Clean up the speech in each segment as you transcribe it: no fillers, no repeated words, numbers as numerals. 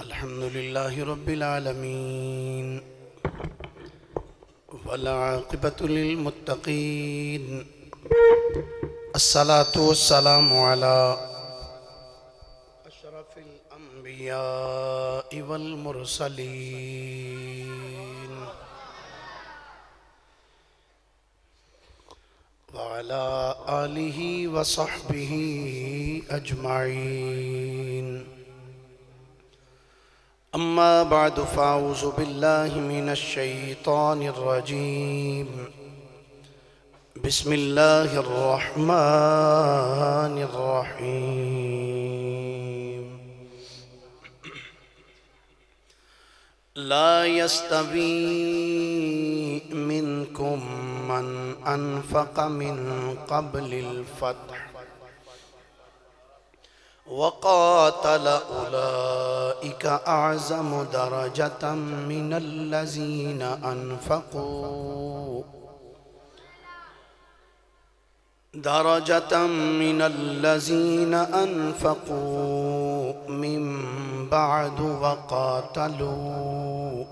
الحمد لله رب العالمين والعاقبة للمتقين الصلاة والسلام على أشرف الأنبياء والمرسلين وعلى آله وصحبه أجمعين. أما بعد فأعوذ بالله من الشيطان الرجيم. بسم الله الرحمن الرحيم. لا يستوي منكم من أنفق من قبل الفتح وقاتل أولئك أعظم درجة من الذين أنفقوا من بعد وقاتلوا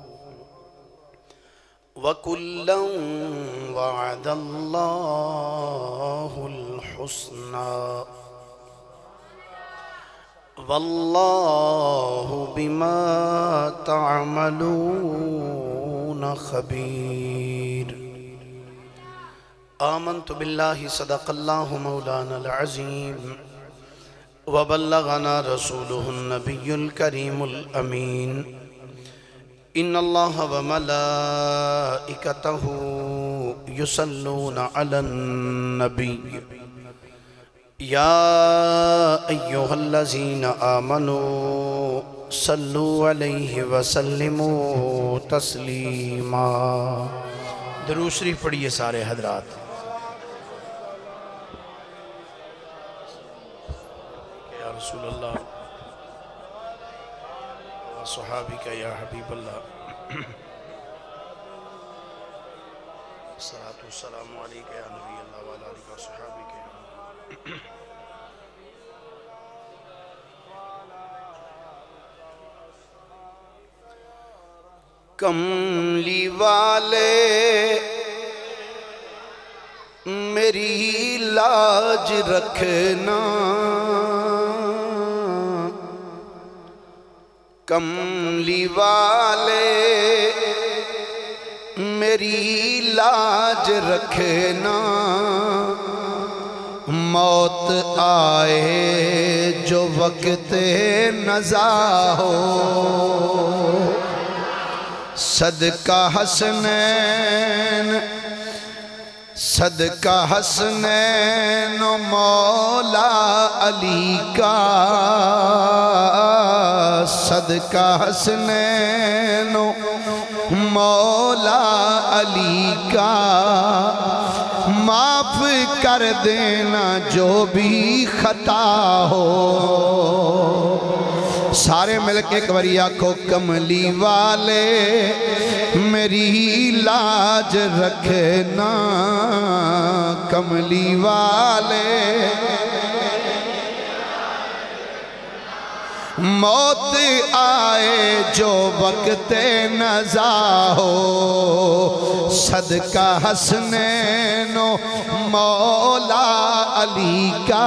وكلا وعد الله الحسنى والله بما تعملون خبير. آمنت بالله صدق الله مولانا العظيم وبلغنا رسوله النبي الكريم الأمين. إن الله وملائكته يصلون على النبي يا أيها الذين آمنوا صلوا عليه وسلموا تسلیما. درود شریف پڑھیے سارے حضرات. یا رسول اللہ صحابی کا یا حبیب اللہ الصلاة والسلام علیکہ یا نبی اللہ وعلی آلہ و صحابی کا. کملی والے میری لاج رکھنا، کملی والے میری لاج رکھنا. موت آئے جو وقت نزا ہو، صدقہ حسنین صدقہ حسنین مولا علی کا، صدقہ حسنین مولا علی کا. معاف کر دینا جو بھی خطا ہو. سارے مل کے ایک باری آنکھو کملی والے میری لاج رکھنا، کملی والے موت آئے جو وقت نزا ہو، صدقہ حسنین مولا علی کا،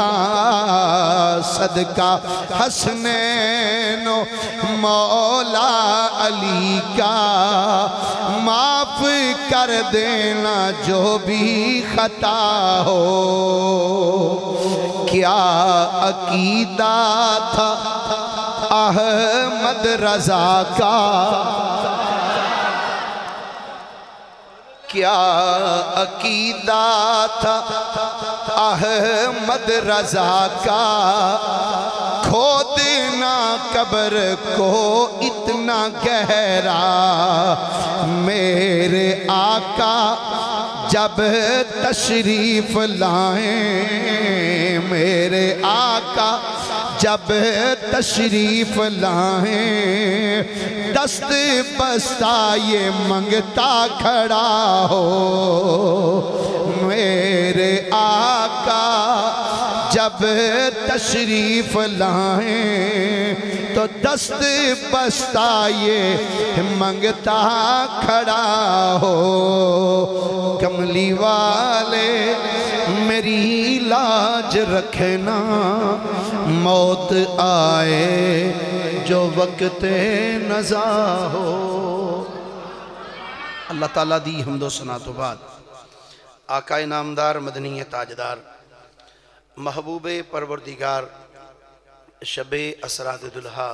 صدقہ حسنین مولا علی کا. معاف کر دینا جو بھی خطا ہو. کیا عقیدہ تھا احمد رضا کا، کیا عقیدہ تھا احمد رضا کا. کھودنا قبر کو اتنا گہرا، میرے آقا جب تشریف لائیں، میرے آقا جب تشریف لائیں، دست بستہ یہ منگتا کھڑا ہو. میرے آقا جب تشریف لائیں تو دست بستہ یہ منگتا کھڑا ہو کملی والے میری لاج رکھنا موت آئے جو وقت نزا ہو۔ اللہ تعالیٰ دی حمد و ثنا تو بعد آقا نامدار مدنی تاجدار محبوب پروردگار شب اسرا دلہا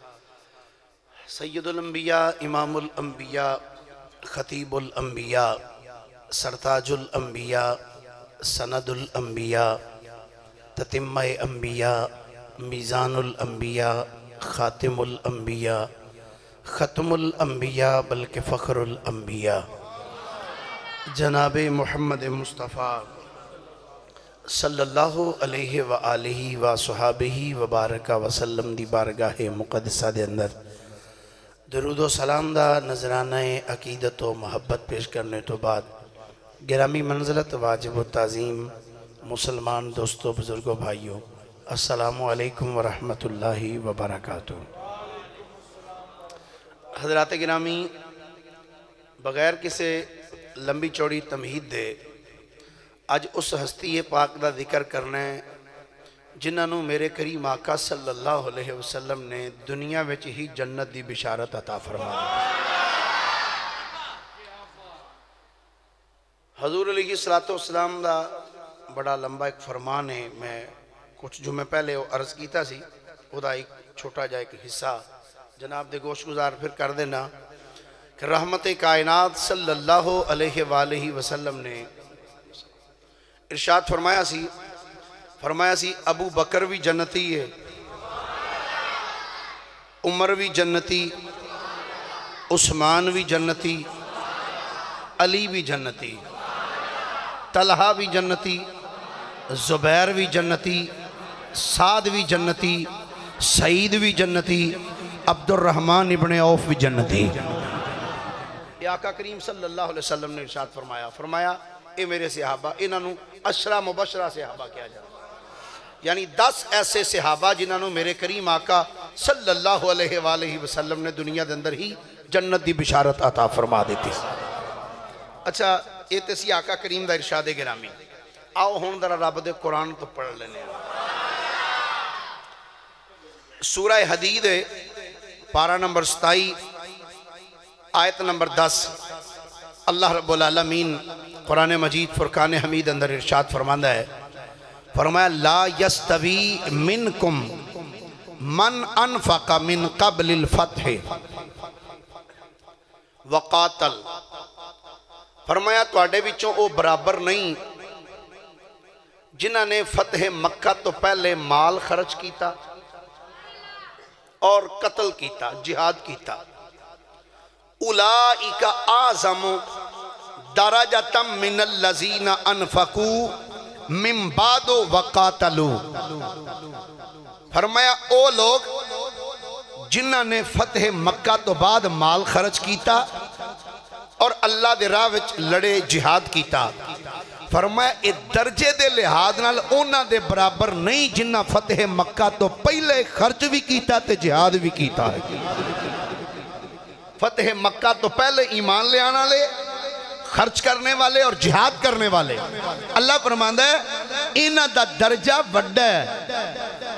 سید الانبیاء امام الانبیاء خطیب الانبیاء سرتاج الانبیاء سند الانبیاء تتمہ انبیاء میزان الانبیاء خاتم الانبیاء ختم الانبیاء بلکہ فخر الانبیاء جناب محمد مصطفیٰ صلی اللہ علیہ وآلہ وصحابہ وبارک وسلم دی بارگاہ مقدسہ دے اندر درود و سلام دا نظرانہ عقیدت و محبت پیش کرنے تو بعد گرامی منزلت واجب و تعظیم مسلمان دوستو بزرگو بھائیو السلام علیکم ورحمت اللہ وبرکاتہ۔ حضرات گرامی بغیر کسے لمبی چوڑی تمہید دے آج اس ہستی پاک دا ذکر کرنا ہے جنہاں نو میرے کریم آقا صلی اللہ علیہ وسلم نے دنیا وچ ہی جنت دی بشارت عطا فرما دی۔ حضور علیہ السلام دا بڑا لمبا ایک فرمان ہے، میں کچھ جو میں پہلے عرض کیتا سی وہ دا ایک چھوٹا جا ایک حصہ جناب دے گوش گزار پھر کر دینا کہ رحمت کائنات صلی اللہ علیہ وآلہ وسلم نے ارشاد فرمایا سی ابو بکر بھی جنتی ہے، عمر بھی جنتی، عثمان بھی جنتی، علی بھی جنتی، طلحہ بھی جنتی، زبیر بھی جنتی، سعد بھی جنتی، سعید بھی جنتی، عبد الرحمن ابن عوف بھی جنتی۔ یہ آقا کریم صلی اللہ علیہ وسلم نے ارشاد فرمایا اے میرے صحابہ انہوں عشرہ مبشرہ صحابہ کیا جاتا یعنی 10 ایسے صحابہ جنہوں میرے کریم آقا صلی اللہ علیہ وآلہ وسلم نے دنیا دے اندر ہی جنت دی بشارت عطا فرما دیتی۔ اچھا یہ تسی آقا کریم دا ارشاد گرامی آؤ ہون ذرا رب دے قرآن تو پڑھ لینے سورہ حدید پارہ نمبر 27 آیت نمبر 10 اللہ رب العالمین قرآن مجید فرقان حمید اندر ارشاد فرماندہ ہے فرمایا لا یستوی منکم من انفق من قبل الفتح وقاتل فرمایا تواڈے وچوں او برابر نہیں جنہاں نے فتح مکہ تو پہلے مال خرچ کیتا اور قتل کیتا جہاد کیتا اولئک اعظم درجۃ من الذین انفقوا من بعد وقاتلوا فرمایا او لوگ جنہاں نے فتح مکہ تو بعد مال خرچ کیتا اور اللہ دے راہ وچ لڑے جہاد کیتا فرمایا اے درجے دے لحاظ نال اونا دے برابر نہیں جنہ فتح مکہ تو پہلے خرچ بھی کیتا تے جہاد بھی کیتا ہے۔ فتح مکہ تو پہلے ایمان لے آنا لے خرچ کرنے والے اور جہاد کرنے والے اللہ فرماندہ ہے انہ دا درجہ وڈا ہے۔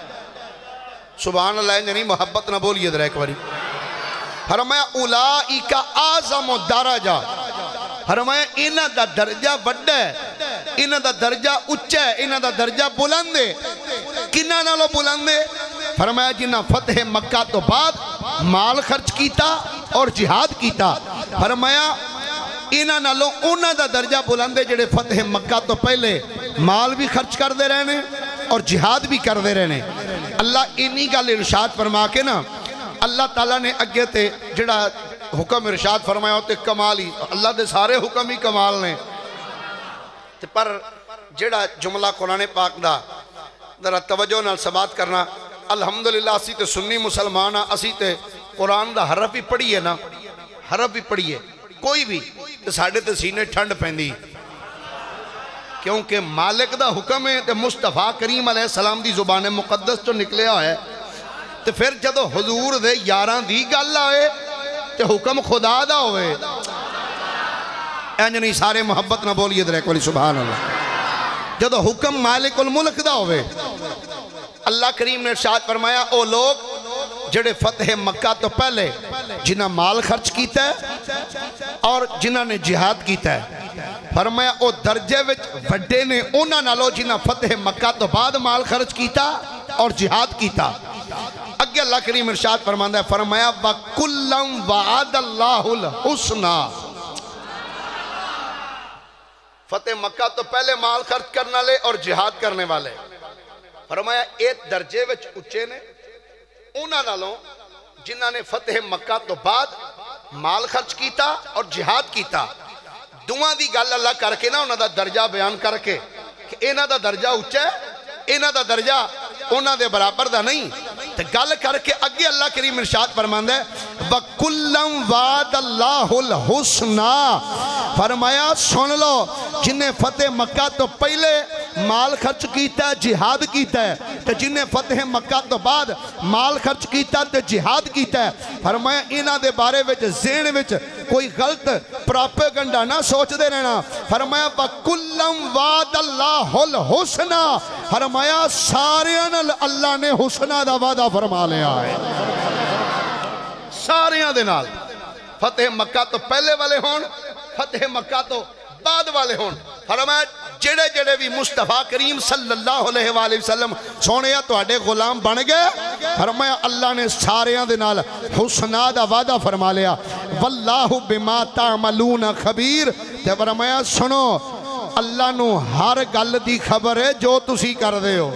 سبحان اللہ یعنی محبت نہ بولیے در ایک باری فرمایا اولئک اعظم درجہ فرمایا انہ دا درجہ وڈا ہے انہ دا درجہ اچھا ہے انہ دا درجہ بلند ہے کنہ نالو بلند ہے فرمایا جنہ فتح مکہ تو بعد مال خرچ کیتا اور جہاد کیتا فرمایا انہ نالو انہ دا درجہ بلند ہے جڑے فتح مکہ تو پہلے مال بھی خرچ کر دے رہنے اور جہاد بھی کر دے رہنے اللہ انہی کا ارشاد فرما کے نا اللہ تعالیٰ نے اگے تے جڑا حکم ارشاد فرمایا ہوتے کمال ہی اللہ دے سارے حکم ہی کمال نے پر جڑا جملہ قرآن پاک دا ذرا توجہ نال سماعت کرنا الحمدللہ اسی تے سنی مسلمان اسی تے قرآن دا حرف ہی پڑھیے نا حرف ہی پڑھیے کوئی بھی تے ساڑھے تے سینے ٹھنڈ پہندی کیونکہ مالک دا حکم ہے تے مصطفیٰ کریم علیہ السلام دی زبان مقدس جو نکلیا ہے تے پھر جدو حضور دے یاراں دی گل آئے تے حکم خدا دا ہوئے اینج نہیں سارے محبت نہ بولیے در ایک والی سبحان اللہ جدو حکم مالک الملک دا ہوئے اللہ کریم نے ارشاد فرمایا او لوگ جڑے فتح مکہ تو پہلے جنہ مال خرچ کیتا ہے اور جنہ نے جہاد کیتا ہے فرمایا او درجے وچ وڈے نے اونا نالو جنہ فتح مکہ تو بعد مال خرچ کیتا اور جہاد کیتا اگے اللہ کریم ارشاد فرماندہ ہے فرمایا وَكُلًّا وَعَدَ اللَّهُ الْحُسْنَى فتح مکہ تو پہلے مال خرچ کرنا لے اور جہاد کرنے والے فرمایا ایک درجے وچ اچھے نے اونا نالوں جنہاں نے فتح مکہ تو بعد مال خرچ کیتا اور جہاد کیتا دعا دی گل اللہ کر کے نا انہاں دا درجہ بیان کر کے کہ انہاں دا درجہ اچھا ہے انہاں دا درجہ انہاں دے برابر دا نہیں تو گل کر کے اگے اللہ کریم ارشاد فرماندہ ہے وَكُلًّا وَعَدَ اللَّهُ الْحُسْنَى فرمایا سن لو جنہیں فتح مکہ تو پہلے مال خرچ کیتا ہے جہاد کیتا ہے تو جنہیں فتح مکہ تو بعد مال خرچ کیتا ہے جہاد کیتا ہے فرمایا انہاں دے بارے وچ ذہن وچ کوئی غلط پراپیگنڈا نہ سوچ دے رہنا فرمایا وَكُلًّا وَعَدَ اللَّهُ الْحُسْنَى فرمایا سارے اللہ نے حسنہ دا وعدہ فرما لیا ہے سارے دے نال فتح مکہ تو پہلے والے ہون فتح مکہ تو بعد والے ہون فرمایا جڑے جڑے بھی مصطفیٰ کریم صلی اللہ علیہ وآلہ وسلم سونے تو اڈے غلام بن گئے فرمایا اللہ نے سارے دے نال حسنہ دا وعدہ فرما لیا واللہ بما تعملون خبیر تے فرمایا سنو اللہ نو ہر گل دی خبر ہے جو تسی کر دے ہو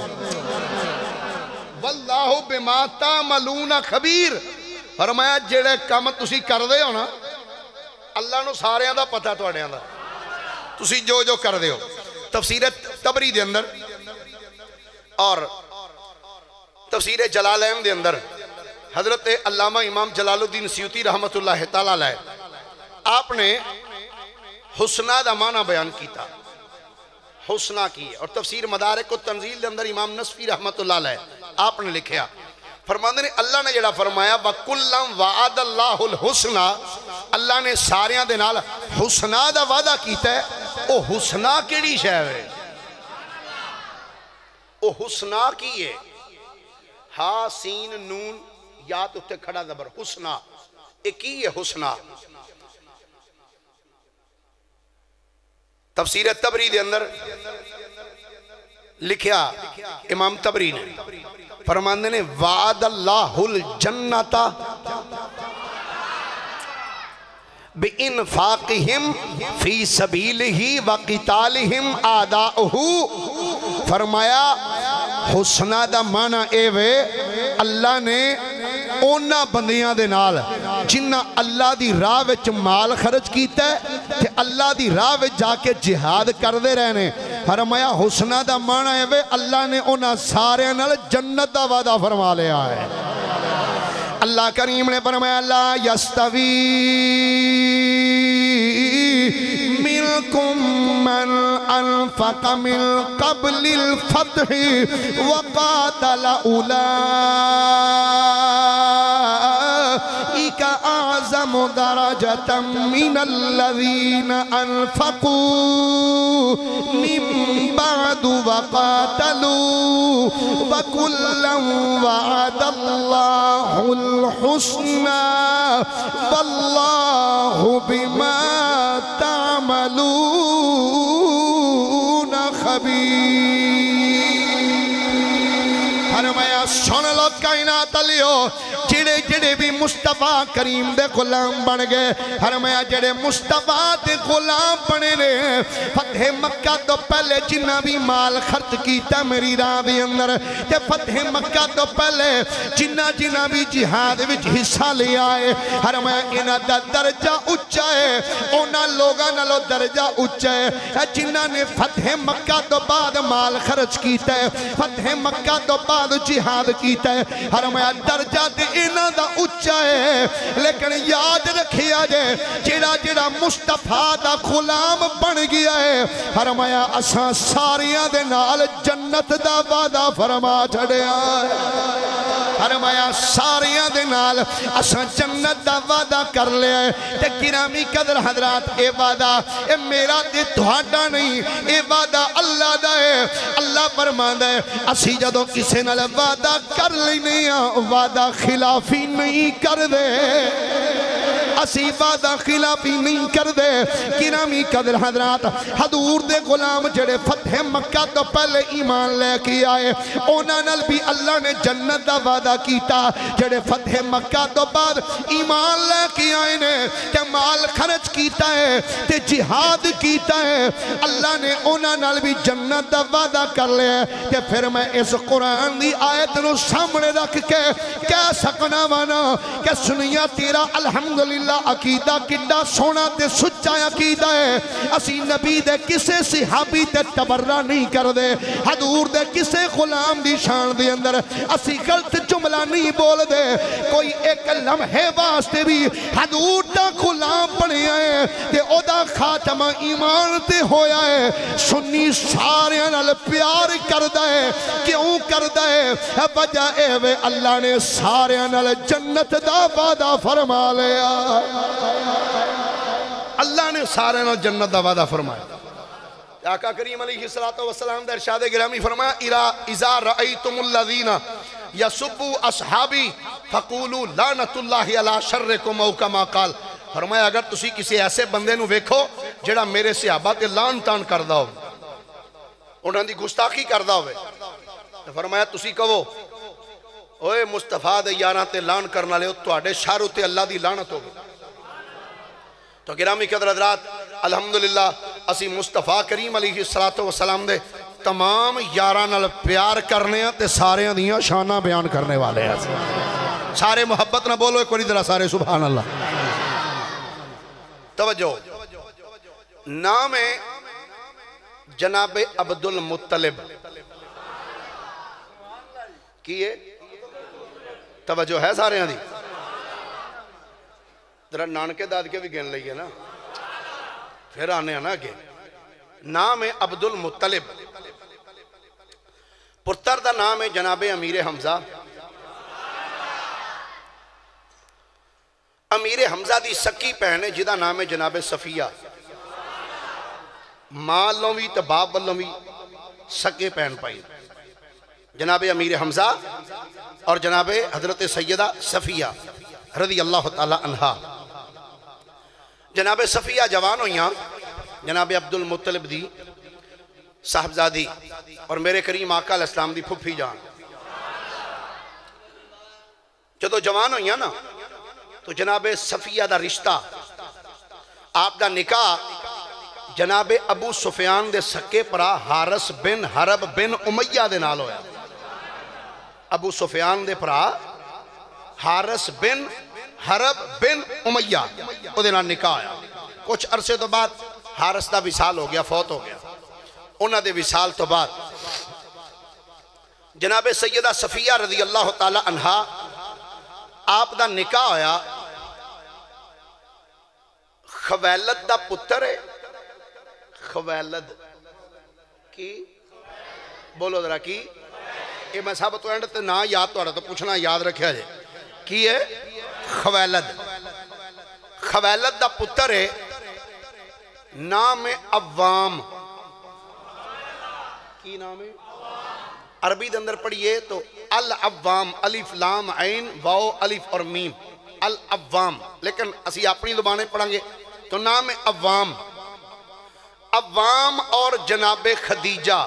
واللہ بما تعملون خبیر فرمایا جڑے کام تسی کر دے ہو نا اللہ نو سارے دا پتہ تو اڈیاں دا تسی جو جو کر دے ہو تفسیر تبری دے اندر اور تفسیر جلالین دے اندر حضرت علامہ امام جلال الدین سیوطی رحمت اللہ تعالیٰ علیہ آپ نے حسنہ دا معنی بیان کیتا حسنہ کی اور تفسیر مدارک و تنزیل دے اندر امام نصفی رحمت اللہ علیہ آپ نے لکھیا فرماندے نے اللہ نے جڑا فرمایا وَكُلًّا وَعَدَ اللَّهُ الْحُسْنَى اللہ نے ساریاں دے نال حسنہ دا وعدہ کیتا ہے او حسنہ کیڑی شے ہے او حسنہ کی ہے ہا سین نون یا تو تے کھڑا زبر حسنہ ایک کی ہے حسنہ تفسیر تبری دے اندر لکھیا امام تبری نے فرماندے نے وعد اللہ الجنت بِإِنفَاقِهِمْ فِي سَبِيلِهِ وَقِتَالِهِمْ آدَاؤُهُ فرمایا حسنہ دا معنی اے وے اللہ نے اونا بندیاں دے نال جنہ اللہ دی راہ وچ مال خرچ کیتا ہے کہ اللہ دی راہ وچ جا کے جہاد کر دے رہنے فرمایا حسنہ دا معنی اے وے اللہ نے اونا سارے نال جنت دا وعدہ فرما لیا ہے اللہ کریم نے فرمایا لا یستوی منکم من انفق من قبل الفتح وقاتل اولئک اعظم درجة من الذین انفقوا من بعد وقاتلوا وكلا وعد الله الحسنى والله بما تعملون خبیر فرمایا سن لو کائنات لیو جڑے جڑے بھی مصطفیٰ کریم دے غلام بن گئے فرمایا جڑے مصطفیٰ دے غلام بنے نے فتح مکہ تو پہلے جنہ بھی مال خرچ کیتا میری راہ دے اندر تے فتح مکہ تو پہلے جنہ بھی جہاد وچ حصہ لیا ہے فرمایا انہاں دا درجہ اونچا ہے انہاں لوگاں نالوں درجہ اونچا ہے جنہ نے فتح مکہ تو بعد مال خرچ کیتا ہے فتح مکہ تو بعد جہاد کیتا ہے فرمایا درجہ تے انہاں دا اچا ہے، لیکن یاد رکھیا جے جڑا جڑا مصطفیٰ دا غلام بن گیا ہے، فرمایا اساں ساریاں دے نال جنت دا وعدہ فرما چھڑیا ہے، فرمایا ساریاں دے نال اساں جنت دا وعدہ کر لیا ہے۔ تے گرامی قدر حضرات، اے وعدہ اے میرا تے تہاڈا نہیں، اے وعدہ اللہ دا ہے۔ اللہ فرماندا ہے اسی جدوں کسے نال وعدہ کر لینے ہاں وعدہ خلافی نہیں کر دے، اسی وعدہ خلافی نہیں کر دے۔ گرامی قدر حضرات، حضور دے غلام جڑے فتح مکہ تو پہلے ایمان لے کے آئے، انہاں نال بھی اللہ نے جنت دا وعدہ کیتا۔ جڑے فتح مکہ تو بعد ایمان لے کے آئے نے تے مال خرچ کیتا ہے تے جہاد کیتا ہے، اللہ نے انہاں نال بھی جنت دا وعدہ کر لیا۔ تے پھر میں اس قرآن دی آیت نو سامنے رکھ کے کہہ سکنا وانا کہ سنیا تیرا الحمدللہ عقیدہ کڈا سونا تے سچا عقیدہ ہے۔ اسی نبی دے کسے صحابی تے تبرہ نہیں کر دے، حضور دے کسے غلام دی شان دے اندر اسی غلط جملہ نہیں بول دے، کوئی ایک لمحے واسطے بھی حضور دا غلام بنے آئے تے او دا خاتمہ ایمان تے ہویا ہے۔ سنی سارے نال پیار کردہ ہے، کیوں کردہ ہے؟ وجہ اے وے اللہ نے سارے نال جنت دا وعدہ فرما لیا، اللہ نے سارے نال جنت دا وعدہ فرمایا۔ آقا کریم علیہ السلام دا ارشاد گرامی فرمایا اذا رأیتم الذین یسبوا اصحابی فقولوا لعنت اللہ علی شرکم او کما قال، فرمایا اگر تسی کسی ایسے بندے نو ویکھو جڑا میرے صحابہ تے لعن تان کردہ ہو، انہاں دی گستاخی کردہ ہوئے، فرمایا تسی کہو اوے مصطفیٰ دے یاراں تے لعن کرنا لے تواڈے شر تے اللہ دی لعنت ہو۔ تو گرامی قدر حضرات، الحمدللہ اسی مصطفیٰ کریم علیہ السلام دے تمام یاراں نال پیار کرنے ہیں تے سارے دیاں شانہ بیان کرنے والے ہیں، سارے محبت نہ بولو ایک وری ذرا سارے سبحان اللہ۔ توجہ، نام ہے جناب عبد المطلب، کیے توجہ ہے سارے ہیں دی، ذرا نانکے داد کے بھی گن لئیے نا، پھر آنے ہیں نا کہ نام ہے عبد المطلب، پتر دا نام ہے جناب امیر حمزہ۔ امیر حمزہ دی سکی پہنے جدا نام ہے جناب صفیہ، ماں لوی تباب لوی سکے پہن پائی، جناب امیر حمزہ اور جناب حضرت سیدہ صفیہ رضی اللہ تعالی عنہ۔ جناب صفیہ جوان ہویاں جناب عبد المطلب دی صاحبزادی اور میرے کریم آقا علیہ السلام دی پھپھی جان، جدو جوان ہویاں نا تو جناب صفیہ دا رشتہ آپ دا نکاح جناب ابو سفیان دے سکے پرا حارس بن حرب بن امیہ دے نال ہویا۔ ابو سفیان دے پرا حارس بن حرب بن امیہ او دے نال نکاح آیا۔ کچھ عرصے تو بعد حارس دا وصال ہو گیا، فوت ہو گیا۔ انہاں دے وصال تو بعد جناب سیدہ صفیہ رضی اللہ تعالی عنہ آپ دا نکاح ہویا خویلد دا پتر ہے، خویلد کی بولو ذرا کی، یہ میں صاحب تو اینڈ تے نا یاد تو آڑا تو پوچھنا یاد رکھیا جائے کی ہے خویلد۔ خویلد دا پتر ہے، نام عوام، کی نام ہے عربی دے اندر پڑھئے تو العوام، الف لام عین واو الف اور میم، العوام، لیکن اسی اپنی زبانیں پڑھیں گے تو نام ہے عوام۔ عوام اور جناب خدیجہ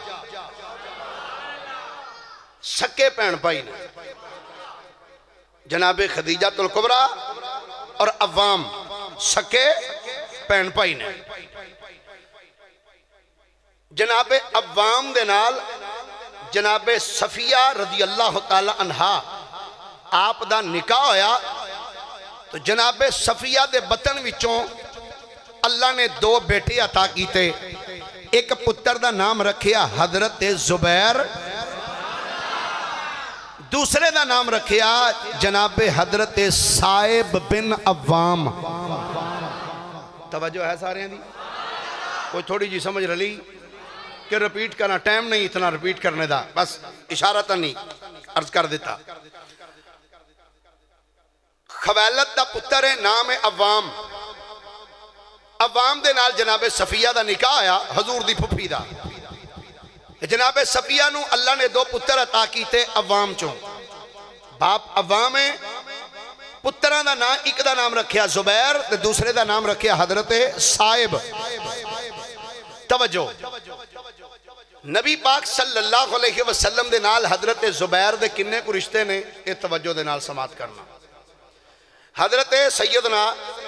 سکے پہن پائی نے، جناب خدیجہ الکبریٰ اور عوام سکے پہن پائی نے۔ جناب عوام دے نال جناب صفیہ رضی اللہ تعالی عنہ آپ دا نکاح ہویا تو جناب صفیہ دے بطن وچوں اللہ نے دو بیٹے عطا کیتے، ایک پتر دا نام رکھیا حضرت زبیر، دوسرے دا نام رکھیا جناب حضرت صائب بن عوام. توجہ ہے سارے ہیں دی؟ کوئی تھوڑی جی سمجھ رلی کہ رپیٹ کرنا ٹائم نہیں اتنا رپیٹ کرنے دا, بس اشارتاً نہیں عرض کر دیتا. خویلد دا پتر ہے, نام ہے عوام. عوام دے نال جناب صفیہ دا نکاح آیا حضور دی پھپھی دا. جناب صفیہ نو اللہ نے 2 پتر عطا کیتے عوام چوں. باپ عوام ہے, پتران دا نام, ایک دا نام رکھیا زبیر تے دوسرے دا نام رکھیا حضرت صائب. توجہ, نبی پاک صلی اللہ علیہ وسلم دے نال حضرت زبیر دے کنے کو رشتے نے, اے توجہ دے نال سماعت کرنا. حضرت سیدنا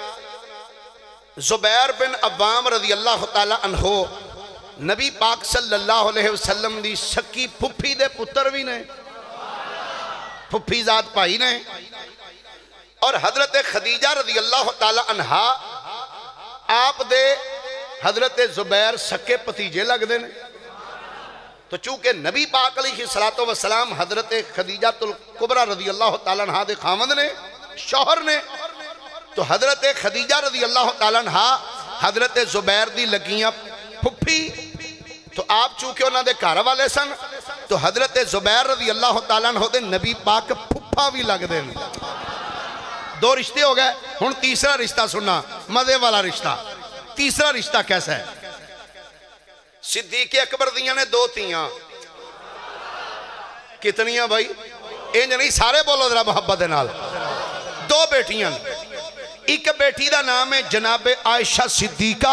زبیر بن عوام رضی اللہ تعالی عنہ نبی پاک صلی اللہ علیہ وسلم دی سکی پھپھی دے پتر بھی نے, پھپھی ذات پائی نے. اور حضرت خدیجہ رضی اللہ تعالی عنہ آپ دے حضرت زبیر سکے پتیجے لگ دے نے. تو چونکہ نبی پاک علیہ السلام حضرت خدیجہ الکبریٰ رضی اللہ تعالی عنہ دے خامد نے, شوہر نے, تو حضرت خدیجہ رضی اللہ تعالی عنہ حضرت زبیر دی لگیاں پھپھی. تو آپ چونکہ انہاں دے گھر والے سن تو حضرت زبیر رضی اللہ تعالی عنہ دے نبی پاک پھپھا بھی لگ دے. 2 رشتے ہو گئے. ہن تیسرا رشتہ سننا, مزے والا رشتہ. تیسرا رشتہ کیسا ہے؟ صدیق اکبر دیاں نے 2 تیاں. کتنیاں بھائی؟ انج نہیں, سارے بولو ذرا محبت نال. 2 بیٹیاں. ایک بیٹی دا نام ہے جناب عائشہ صدیقہ,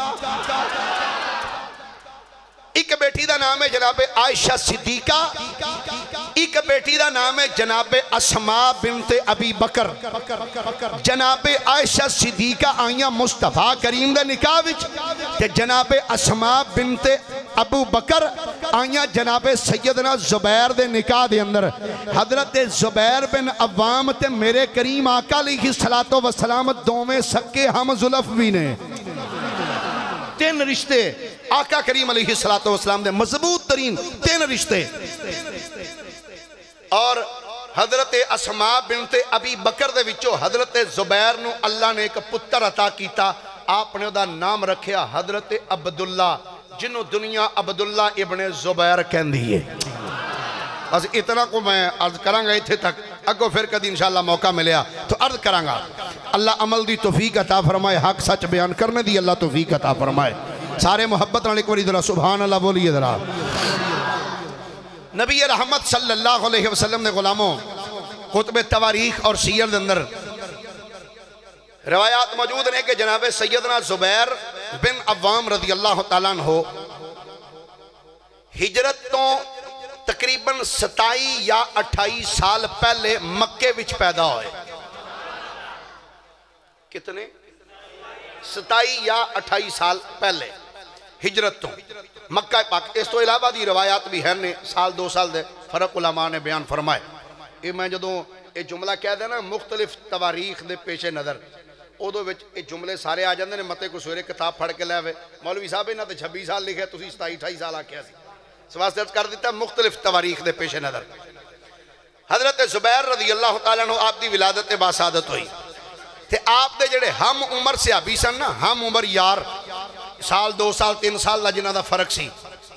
ایک بیٹی دا نام ہے جناب عائشہ صدیقہ, ایک بیٹی دا نام ہے جناب اسماء بنت ابی بکر. جناب عائشہ صدیقہ آئیاں مصطفیٰ کریم دا نکاح وچ, تے جناب اسماء بنت ابو بکر آئیاں جناب سیدنا زبیر دے نکاح دے اندر. حضرت زبیر بن عوام تے میرے کریم آقا علیہ السلام دوویں سکے ہم زلف بھی نے. 3 رشتے آقا کریم علیہ السلام دے مضبوط ترین 3 رشتے. اور حضرت اسماء بنت ابی بکر دے وچوں حضرت زبیر نو اللہ نے ایک پتر عطا کیتا. آپ نے دا نام رکھیا حضرت عبداللہ, جنہوں دنیا عبداللہ ابن زبیر کہن دیئے. بس اتنا کو میں عرض کرانگا اتھے تک, اگو پھر کدی انشاءاللہ موقع ملیا تو عرض کرانگا. اللہ عمل دی توفیق عطا فرمائے, حق سچ بیان کرنے دی اللہ توفیق عطا فرمائے. سارے محبت نال ایک باری ذرا سبحان اللہ بولیے ذرا. نبی رحمت صلی اللہ علیہ وسلم نے غلاموں کتب تواریخ اور سیر دے اندر روایات موجود نے کہ جناب سیدنا زبیر بن عوام رضی اللہ تعالیٰ عنہ ہجرت تو تقریباً 27 یا 28 سال پہلے مکے وچ پیدا ہوئے. کتنے؟ 27 یا 28 سال پہلے ہجرت تو مکہ پاک. اس تو علاوہ دی روایات بھی ہیں نے, سال 2 سال دے فرق علماء نے بیان فرمائے. یہ میں جدوں یہ جملہ کہہ دینا مختلف تواریخ دے پیش نظر, ادو وچ یہ جملے سارے آ جاندے نے. متے کو سویرے کتاب پڑھ کے لے آوے, مولوی صاحب انہاں تے 26 سال لکھے, تسی 27-28 سال آکھیا سی. سواسطے کر دیتا مختلف تواریخ دے پیش نظر. حضرت زبیر رضی اللہ تعالیٰ عنہ آپ دی ولادت باسعادت ہوئی. تے آپ دے جڑے ہم عمر صحابی سن نا, ہم عمر یار, سال 2 سال 3 سال دا جنہ دا فرق سی.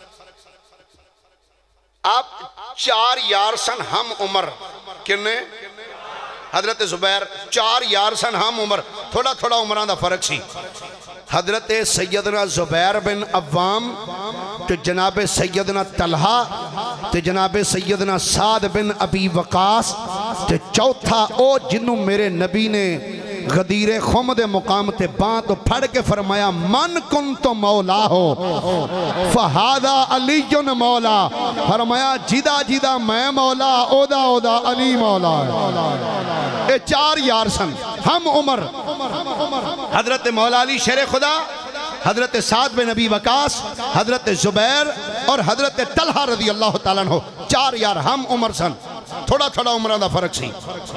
آپ 4 یار سن ہم عمر. کنے؟ حضرت زبیر 4 یار سن ہم عمر, تھوڑا تھوڑا عمران دا فرق سی. حضرت سیدنا زبیر بن عوام تو جناب سیدنا طلحہ تو جناب سیدنا سعد بن ابی وقاص تو چوتھا او جنہوں میرے نبی نے غدیر خم دے مقام تے بان تو پھڑ کے فرمایا من کن تو مولا ہو فہادہ علی مولا. فرمایا جدا جدا میں مولا, اودا اودا علی مولا. اے 4 یار سن ہم عمر. حضرت مولا علی شیر خدا, حضرت سعد بن ابی وقاص, حضرت زبیر اور حضرت طلحہ رضی اللہ تعالیٰ عنہ 4 یار ہم عمر سن, تھوڑا تھوڑا عمرہ دا فرق سی.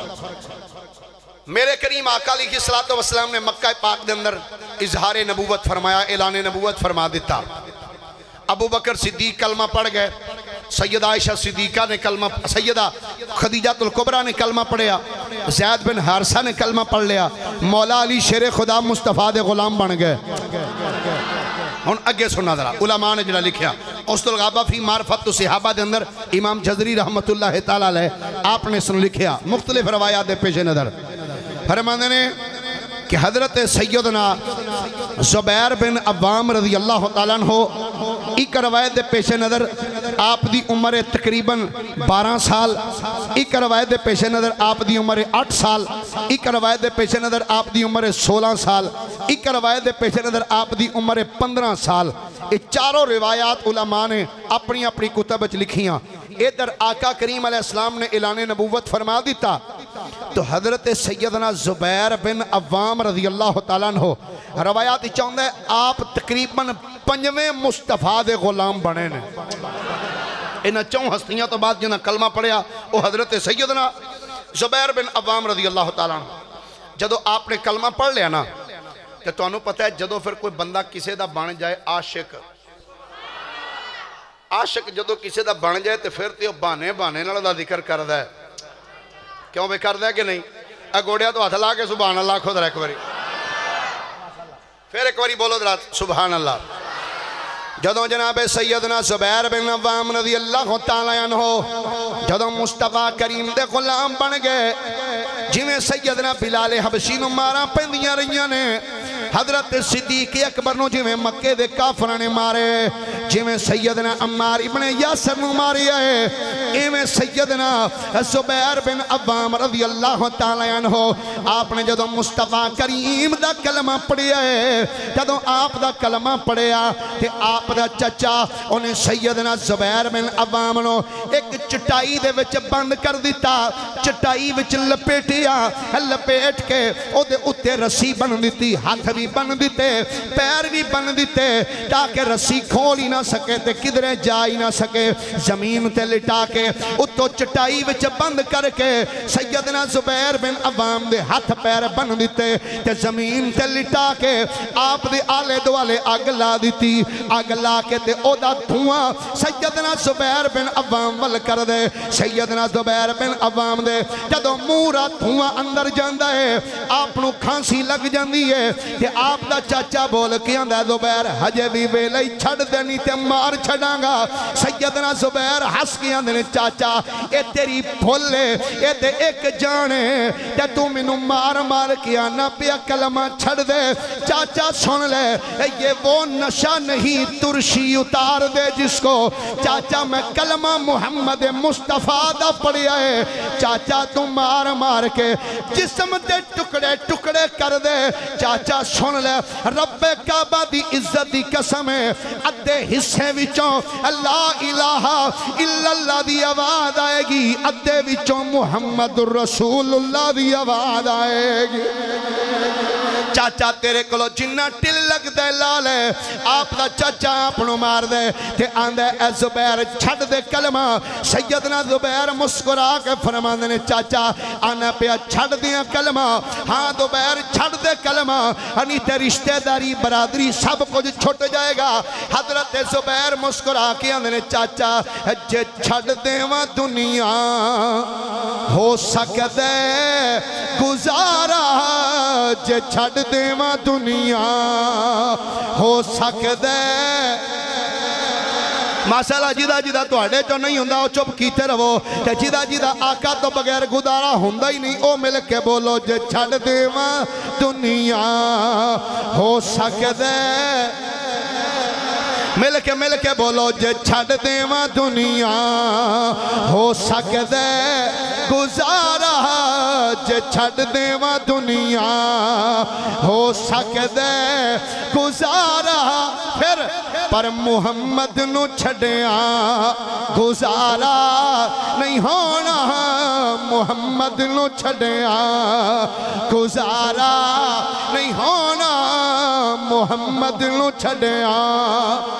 میرے کریم آقا علیہ السلام نے مکہ پاک دے اندر اظہار نبوت فرمایا, اعلان نبوت فرما دیتا. ابو بکر صدیق کلمہ پڑھ گئے, سیدہ عائشہ صدیقہ نے کلمہ, سیدہ خدیجۃ الکبریٰ نے کلمہ پڑھیا، زید بن حارثہ نے کلمہ پڑھ لیا، مولا علی شیر خدا مصطفیٰ دے غلام بن گئے۔ ہن اگے سننا ذرا علماء نے جڑا لکھیا اسد الغابہ فی معرفت صحابہ دے اندر امام جزری رحمت اللہ تعالیٰ علیہ آپ نے سن لکھیا مختلف روایات دے پیش نظر فرماندے نے کہ حضرت سیدنا زبیر بن عوام رضی اللہ تعالیٰ عنہ ایک روایت دے پیش نظر آپ دی عمر تقریباً 12 سال، ایک روایت دے پیش نظر آپ دی عمر 8 سال، ایک روایت دے پیش نظر آپ دی عمر 16 سال، ایک روایت دے پیش نظر آپ دی عمر 15 سال۔ یہ چاروں روایات علماء نے اپنی اپنی کتب وچ لکھیاں۔ ادھر آقا کریم علیہ السلام نے اعلان نبوت فرما دیتا تو حضرت سیدنا زبیر بن عوام رضی اللہ تعالیٰ عنہ روایات چاہتا ہے آپ تقریباً 5ویں مصطفیٰ دے غلام بنے نے۔ انہاں 4 ہستیاں تو بعد جنہاں کلمہ پڑھیا وہ حضرت سیدنا زبیر بن عوام رضی اللہ تعالیٰ عنہ۔ جدو آپ نے کلمہ پڑھ لیا نا کہ تو انہوں پتہ ہے جدو پھر کوئی بندہ کسے دا بن جائے عاشق جدو کسے دا بن جائے تو پھر تو بانے نال دا ذکر کردا ہے، کیوں بے کردا ہے کہ نہیں؟ گوڑیا تو ہاتھ لا کے سبحان اللہ خود رہ ایک باری، پھر ایک باری بولو درات سبحان اللہ۔ جدو جناب سیدنا زبیر بن عوام رضی اللہ تعالیٰ عنہ جدو مصطفیٰ کریم دے غلام بن گئے، جویں سیدنا بلال حبشی نو مارا پیندیاں رہیاں نے، حضرت صدیق اکبر نو جویں مکے دے کافراں نے مارے، جویں سیدنا عمار ابن یاسر نو ماری آئے، ایویں سیدنا زبیر بن عوام رضی اللہ تعالیٰ عنہ آپ نے جدو مصطفیٰ کریم دا کلمہ پڑھیا ہے، جدو آپ دا کلمہ پڑھیا کہ آپ دا چچا انہیں سیدنا زبیر بن عوام نو ایک چٹائی دے وچ بند کر دیتا، چٹائی وچ لپیٹیا، لپیٹ کے او دے اتے رسی بن دیتی، ہاتھ بھی بن دیتے، پیر بھی بن دیتے تاکہ رسی کھول ہی نہ سکے تے کدھرے جا ہی نہ سکے، زمین تے لٹا کے اتو چٹائی وچ بند کر کے سیدنا زبیر بن عوام دے ہاتھ پیر بن دیتے تے زمین تے لٹا کے آپ دے آلے دوالے آگ لا دیتی، آگ لا کے تے او دا دھواں سیدنا زبیر بن عوام ول کر دے، سیدنا زبیر بن عوام دے جدو مورا دھواں اندر جاندہ ہے آپ نو کھانسی لگ جاندی ہے کہ آپ دا چاچا بول کے آندہ زبیر ہجے بھی ویلے چھڑ دینی تے مار چھڑاں گا، سیدنا زبیر ہس کے آندے نے چاچا اے تیری بھولے اے تے ایک جانے تے تو منو مار مار کے آنا پیا کلمہ چھڑ دے، چاچا سن لے یہ وہ نشہ نہیں ترشی اتار دے جس کو، چاچا میں کلمہ محمد مصطفیٰ دا پڑھیا ہے، چاچا تو مار مار کے جسم دے ٹکڑے ٹکڑے کر دے، چاچا سن لے رب کعبہ دی عزت دی قسم ہے ادھے حصے وچوں لا الہ الا اللہ دی آواز آئے گی، ادھے وچوں محمد الرسول اللہ دی آواز آئے گی۔ چاچا تیرے کلو جنہ ٹل لگ دے لالے آپ دا چاچا اپنو مار دے تے آندے اے زبیر چھڑ دے کلمہ، سیدنا زبیر مسکرا کے فرماندے نے چاچا آنا پیا چھڑ دیا کلمہ، ہاں زبیر چھڑ دے کلمہ، ہنی تے رشتہ داری برادری سب کچھ چھٹ جائے گا۔ حضرت زبیر مسکرا کے آندے نے چاچا جے چھڑ دے وہاں دنیا ہو سکدے گزارا، جے چھڑ دیواں دنیا ہو سکدے، ماشاءاللہ جیدہ جیدہ تو اڑے جو نہیں ہوندہ وہ چپ کیتے رہو کہ جیدہ جیدہ آقا تو بغیر گدارا ہوندہ ہی نہیں، او مل کے بولو جے چھڑ دیواں دنیا ہو سکدے، مل کے بولو جے چھڑ دیواں دنیا ہو سکدے گزارا، جے چھڑ دیواں دنیا ہو سکدے گزارا، پھر پر محمد نو چھڑیاں گزارا نہیں ہونا، محمد نو چھڑیاں گزارا نہیں ہونا، محمد نو چھڑیاں۔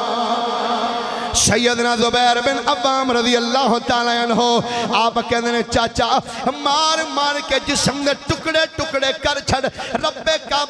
سیدنا زبیر بن عوام رضی اللہ تعالیٰ عنہ آپ کہنے نے چاچا مار مار کے جسم نے ٹکڑے ٹکڑے کر چھڑ، رب کعبہ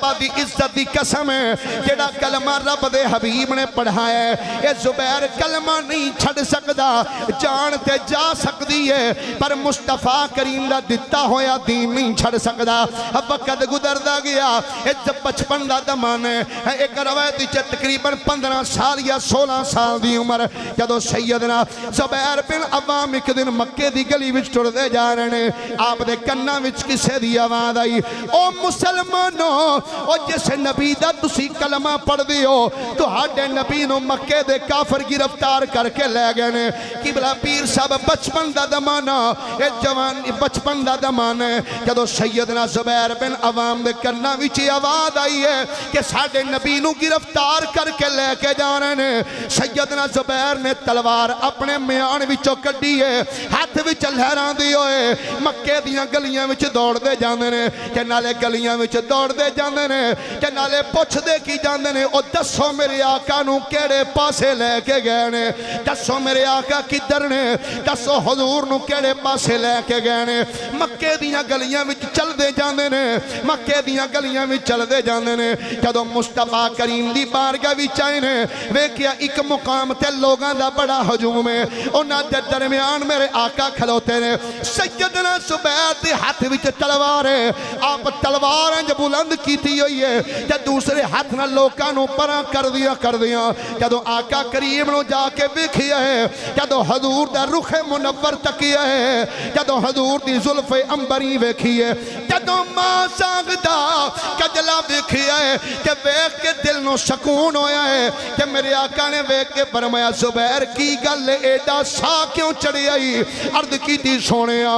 کعبہ دی عزت دی قسم ہے جڑا کلمہ رب دے حبیب نے پڑھایا ہے اے زبیر کلمہ نہیں چھڑ سکدا جان تے جا سکدی ہے پر مصطفیٰ کریم دا دتا ہویا دین نہیں چھڑ سکدا وقت گزردا گیا اے بچپن دا زمانہ ہے ایک روایت وچ تقریباً 15 سال یا 16 سال دی عمر جدوں سیدنا زبیر بن عوام ایک دن مکے دی گلی وچ ٹردے جا رہے نے آپ دے کناں وچ کسے دی آواز آئی او مسلمانو او جس نبی دا تسی کلمہ پڑھ دیو تہاڈے نبی نو مکے دے کافر گرفتار کر کے لے گئے نے قبلہ پیر صاحب بچپن دا زمانہ اے جوان بچپن دا زمانہ جدوں سیدنا زبیر بن عوام دے کناں وچ آواز آئی ہے کہ ساڈے نبی نو گرفتار کر کے لے کے جا رہے نے سیدنا زبیر نے تلوار اپنے میان وچوں کڈی ہے ہاتھ وچ لہراں دی ہوئے مکے دیاں گلیاں وچ دوڑ دے جاندے نے کہ نالے گلیاں وچ دوڑ دے جاندے نے کہ نالے پوچھ دے کی جاندے نے او دسو میرے آقا نو کیڑے پاسے لے کے گئے نے دسو میرے آقا کدھر نے دسو حضور نو کیڑے پاسے لے کے گئے نے مکے دیاں گلیاں وچ چل دے جاندے نے مکے دیاں گلیاں وچ چل دے جاندے نے جدوں مصطفیٰ کریم دی بارگاہ وچ آئے نے ویکھیا ایک مقام تے لوگاں دا بڑا ہجوم ہے انہاں دے درمیان میرے آقا کھلوتے نے سیدنا زبیر دے ہاتھ وچ تلوار ہے آپ تلوار انج بلند کیتی ہوئی ہے تے دوسرے ہاتھ نال لوکاں نو پراں کر دیا جدوں آقا کریم نو جا کے ویکھیا ہے جدوں حضور دا رخ منور تکیا ہے جدوں حضور دی زلف عنبری ویکھی ہے جدوں ماں ساغدا کجلا ویکھیا ہے کہ ویکھ کے دل نو سکون ہویا ہے کہ میرے آقا نے ویکھ کے فرمایا زبیر کی گل ایڈا سا کیوں چڑھی آئی عرض کی دی سونیا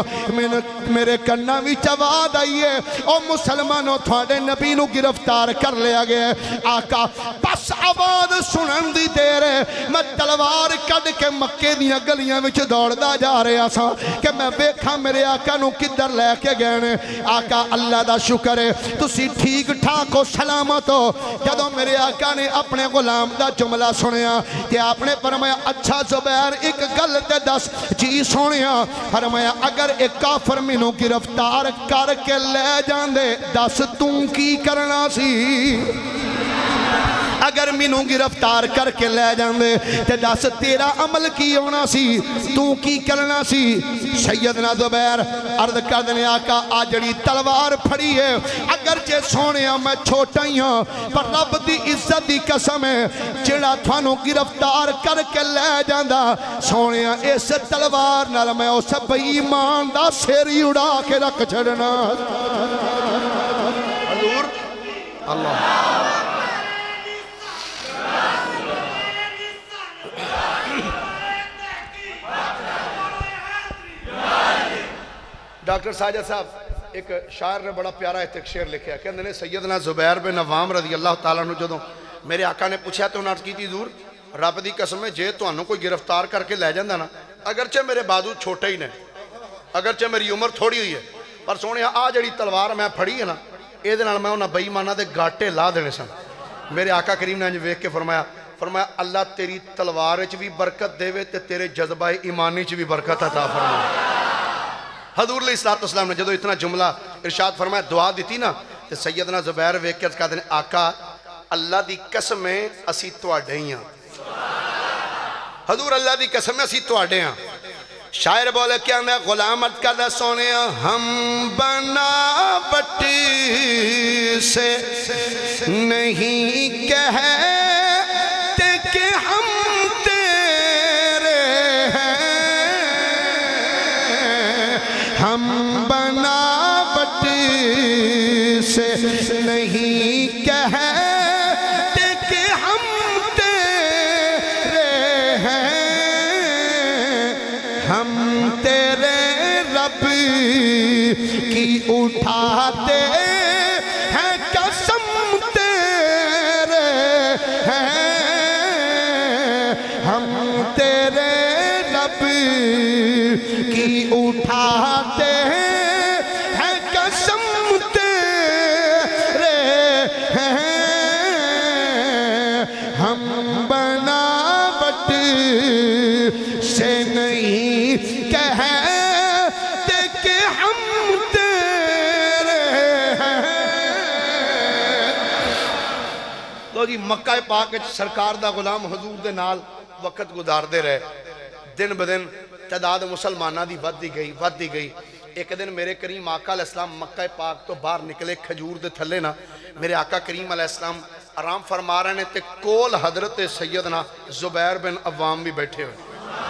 میرے کناں وچ آواز آئی ہے او مسلمانوں تھوڑے نبی نو گرفتار کر لیا گیا ہے آقا بس آواز سنن دی دیر ہے میں تلوار کڈ کے مکے دیاں گلیاں وچ دوڑدا جا رہا سا کہ میں ویکھاں میرے آقا نو کدھر لے کے گئے نے آقا اللہ دا شکر ہے تسی ٹھیک ٹھاک ہو سلامت ہو جدوں میرے آقا نے اپنے غلام دا جملہ سنیا کہ آپ نے فرمایا اچھا زبیر ایک گل تے دس جی سونیا فرمایا اگر ایک کافر مینوں گرفتار کر کے لے جاندے دس توں کی کرنا سی اگر مینوں گرفتار کر کے لے جاندے تے دس تیرا عمل کی ہونا سی تو کی کرنا سی سیدنا زبیر عرض کر دینے آقا آجڑی تلوار پھڑی ہے اگرچہ سونیا میں چھوٹا ہی ہوں پر رب دی عزت دی قسم ہے جڑا تھانوں گرفتار کر کے لے جاندہ سونیا اس تلوار نال میں اس بے ایمان دا سیری اڑا کے رکھ چھڑنا حضور اللہ ڈاکٹر ساجد صاحب ایک شاعر نے بڑا پیارا ایک شعر لکھیا کہ انہوں نے سیدنا زبیر بن عوام رضی اللہ تعالیٰ عنہ جدوں میرے آقا نے پوچھا تو انہوں نے کی تھی دور رب دی قسم ہے جے تو انہوں کوئی گرفتار کر کے لے جاندہ نا اگرچہ میرے بازو چھوٹے ہی نے اگرچہ میری عمر تھوڑی ہوئی ہے پر سونے آ جڑی تلوار میں پھڑی ہے نا اے دے نال میں انہاں بے ایماناں دے گاٹے لا دینے سن میرے آقا کریم نے انج ویکھ کے فرمایا اللہ تیری تلوار وچ بھی برکت دے تے تیرے جذبہ ایمانی وچ بھی برکت عطا فرمائے حضور علیہ السلام نے جدو اتنا جملہ ارشاد فرمایا دعا دیتی نا تو سیدنا زبیر ویکھ کے کہتے ہیں آقا اللہ دی قسم ہے اسی تواڈے ہی ہیں حضور اللہ دی قسم ہے اسی تواڈے ہیں شاعر بولے کیا ہے غلامت کا دا سونے ہم بناوٹ سے نہیں کہتے کہ ہم تیرے ہیں ہم بناوٹ سے نہیں کہتے کہ ہم تیرے ہیں ہم تیرے رب کی اٹھاتے ہیں قسم تیرے ہیں ہم تیرے رب کی اٹھاتے ہیں قسم تیرے ہیں ہم بناوٹ سے نہیں کہتے کہ ہم تیرے ہیں لو جی مکہ پاک سرکار دا غلام حضور دے نال وقت گزار دے رہے دن بدن تعداد مسلمانہ دی ود دی گئی ایک دن میرے کریم آقا علیہ السلام مکہ پاک تو باہر نکلے کھجور دے تھلے نا میرے آقا کریم علیہ السلام آرام فرما رہے ہیں تے کول حضرت سیدنا زبیر بن عوام بھی بیٹھے ہوئے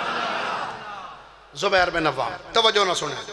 زبیر بن عوام توجہ نہ سنے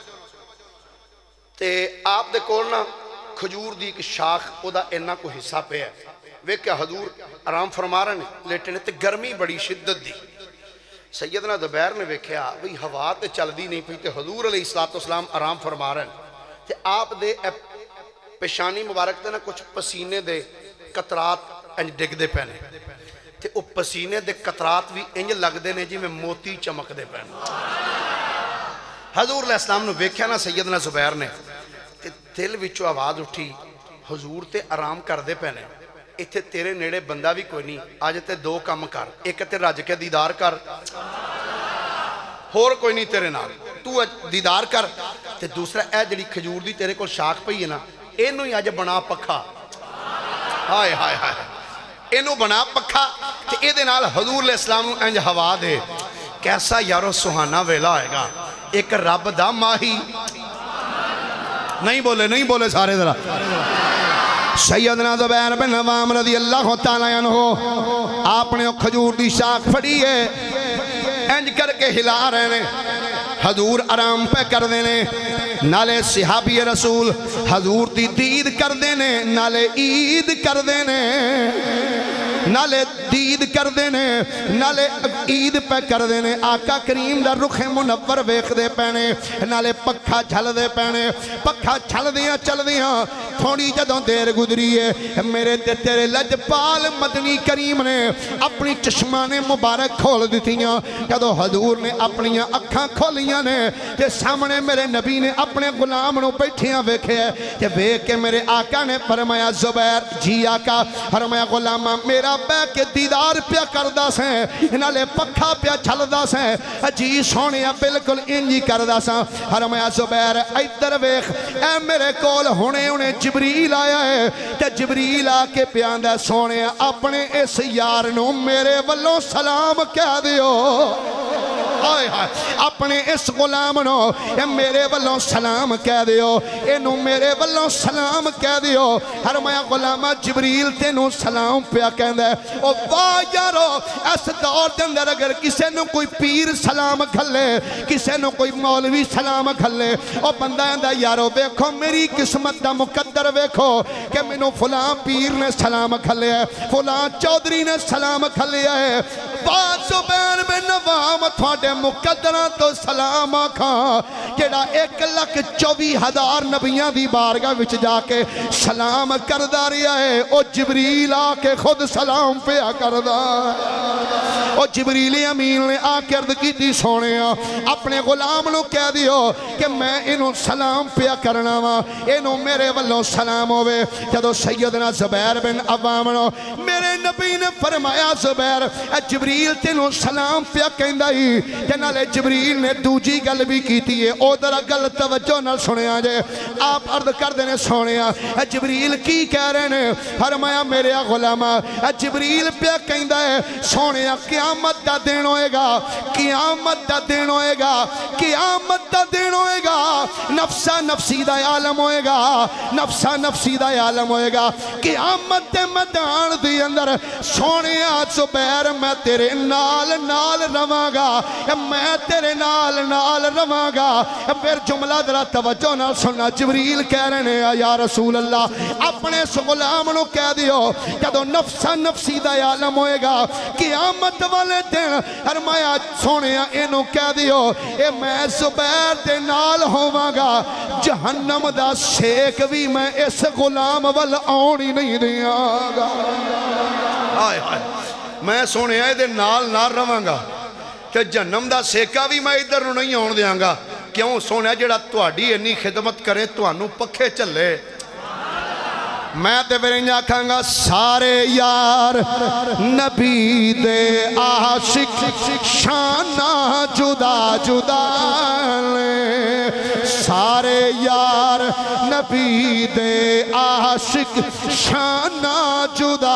تے آپ دے کول نا کھجور دی ایک شاخ او دا اینا کو حصہ پہ ہے ویکھے حضور آرام فرما رہے ہیں لیٹے نے تے گرمی بڑی شدت دی سیدنا زبیر نے ویکھیا وہی ہوا تے چل دی نہیں پئی تے حضور علیہ السلام آرام فرما رہے ہیں تے آپ دے پیشانی مبارک دے نا کچھ پسینے دے قطرات انج ڈگ دے پہنے تے او پسینے دے قطرات بھی انج لگ دے نے جی میں موتی چمک دے پہنے حضور علیہ السلام نے ویکھیا نا سیدنا زبیر نے تے دل وچوں آواز اٹھی حضور تے آرام کر دے پہنے اتھے تیرے نیڑے بندہ بھی کوئی نہیں آج تے دو کام کر ایک تے رج کے دیدار کر ہور کوئی نہیں تیرے نال تو دیدار کر تے دوسرا اے جڑی کھجور دی تیرے کو شاخ پئی ہے نا اینو ہی آج بنا پکھا ہائے ہائے ہائے اینو بنا پکھا تے اے دے نال حضور علیہ السلام انج ہوا دے کیسا یارو سہانا ویلا آئے گا ایک رب دا ماہی نہیں بولے سارے ذرا سیدنا زبیر بن عوام رضی اللہ تعالیٰ عنہ آپ نے کھجور دی شاخ پھڑی ہے انج کر کے ہلا رہے ہیں حضور آرام پہ کر دینے نالے صحابی رسول حضور دی دید کر دینے نالے عید کر دینے نالے دید کر دینے نالے عید پہ کر دینے آقا کریم دا رخ منور ویخ دے پینے نالے پکھا جھل دے پینے پکھا جھل دیاں چل دیاں تھوڑی جدوں دیر گزری ہے میرے تیرے لجپال مدنی کریم نے اپنی چشمان مبارک کھول دیتیاں جدوں حضور نے اپنی اکھاں کھولیاں نے تے سامنے میرے نبی نے اپنے غلام نو بیٹھیاں ویکھے کہ ویکھ کے میرے آقا نے فرمایا زبیر جی آقا فرمایا غلامہ میرا بے کے دیدار پیا کردہ سیں نالے پکھا پیا چھلدہ سیں جی سونیا بلکل انجی کردہ سیں فرمایا زبیر ایدر ویکھ اے میرے کول ہونے انہیں جبریل آیا ہے تے جبریل آکے پیاندہ سونیا اپنے اس یار نو میرے والوں سلام کہہ دیو اپنے اس غلام نو میرے والوں سلام کہہ دیو انہوں میرے والوں سلام کہہ دیو فرمایا غلامہ جبریل تینوں سلام پیا کہندہ ہے او واہ یارو اس دور دے اندر اگر کسے نو کوئی پیر سلام کھلے کسے نو کوئی مولوی سلام کھلے او بندہ اندہ یارو ویکھو میری قسمت دا مقدر ویکھو کہ منو فلاں پیر نے سلام کھلے ہے فلاں چودری نے سلام کھلے ہے واہ زبیر بن عوام تھوڑے مقدرہ تو سلام آکھاں جڑا 1,24,000 نبیاں دی بارگاہ وچ جا کے سلام کردہ رہا ہے او جبریل آکے خود سلام پیا کردہ او جبریل امین نے آکے عرض کی تھی سونے اپنے غلام نو کہہ دیو کہ میں انہوں سلام پیا کرنا وا انہوں میرے والوں سلام ہوئے جدو سیدنا زبیر بن عوام نو میرے نبی نے فرمایا زبیر جبریل تینوں سلام پیا کہندہ ہی جنالے جبریل نے دوجی گل بھی کیتی ہے او درہ گل توجہ نہ سنے آجے آپ عرض کر دینے سونے جبریل کی کہہ رہے ہیں فرمایا میرے غلامہ جبریل پہ کہندہ ہے سونے قیامت دا دین ہوئے گا قیامت دا دین ہوئے گا قیامت دا دین ہوئے گا نفسہ نفسی دا عالم ہوئے گا نفسہ نفسی دا عالم ہوئے گا قیامت دے میدان دی اندر سونے زبیر میں تیرے نال رواں گا میں تیرے نال رواں گا پھر جملہ درہ توجہ نہ سننا جبریل کہہ رہے ہیں یا رسول اللہ اپنے اس غلام نو کہہ دیو جدو نفسہ نفسی دا عالم ہوئے گا قیامت والے دن فرمایا سونیا اینو کہہ دیو اے میں زبیر دے نال ہواں گا جہنم دا سیک بھی میں اس غلام وال آنی نہیں دیا گا میں سونیا دے نال رواں گا کہ جہنم دا سیکا بھی میں ادھر نہیں آن دیاں گا کیوں سونے جڑا تہاڈی انی خدمت کرے تہانوں پکھے چلے میں تے پھر انجا کھاں گا سارے یار نبی دے عاشق شانہ جدا جدا لے سارے یار نبی دے عاشق شانہ جدا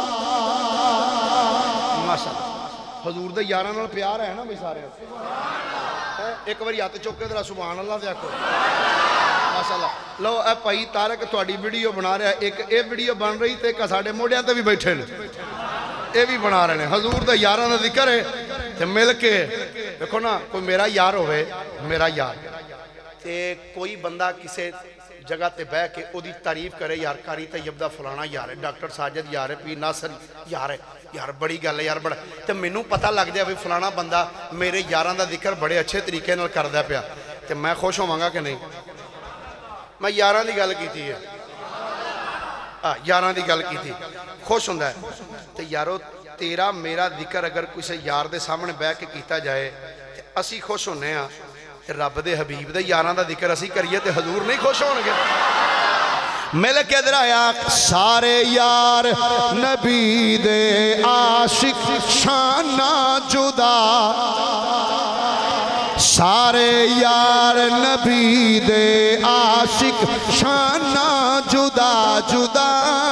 ماشاءاللہ حضور دے یاراں نال پیار ہے نا بھئی سارے ایک باری ہاتھ چوک کے ذرا سبحان اللہ دے آکھو ماشاءاللہ لو اے بھائی طارق تہاڈی ویڈیو بنا رہا ہے ایک اے ویڈیو بن رہی تے ایک ساڈے موڈیاں تے بھی بیٹھے نے اے بھی بنا رہے ہیں حضور دے یاراں دا ذکر ہے تے مل کے دیکھو نا کوئی میرا یار ہوئے میرا یار تے کوئی بندہ کسے جگہ تے بہ کے او دی تعریف کرے یار کاری طیب دا فلانا یار ہے ڈاکٹر ساجد یار ہے پیر ناصر یار ہے یار بڑی گل ہے یار بڑا تے مینوں پتہ لگ جائے فلانا بندہ میرے یاراں دا ذکر بڑے اچھے طریقے نال کردا پیا تے میں خوش ہوواں گا کہ نہیں میں یاراں دی گل کیتی ہے یاراں دی گل کیتی خوش ہوندا ہے تے یارو تیرا میرا ذکر اگر کسی یار دے سامنے بیٹھ کے کیتا جائے تے اسی خوش ہونے ہاں تے رب دے حبیب دے یاراں دا ذکر اسی کریے تے حضور نہیں خوش ہون گے مل کے ادھر آیا سارے یار نبی دے عاشق شانہ جدا سارے یار نبی دے عاشق شانہ جدا جدا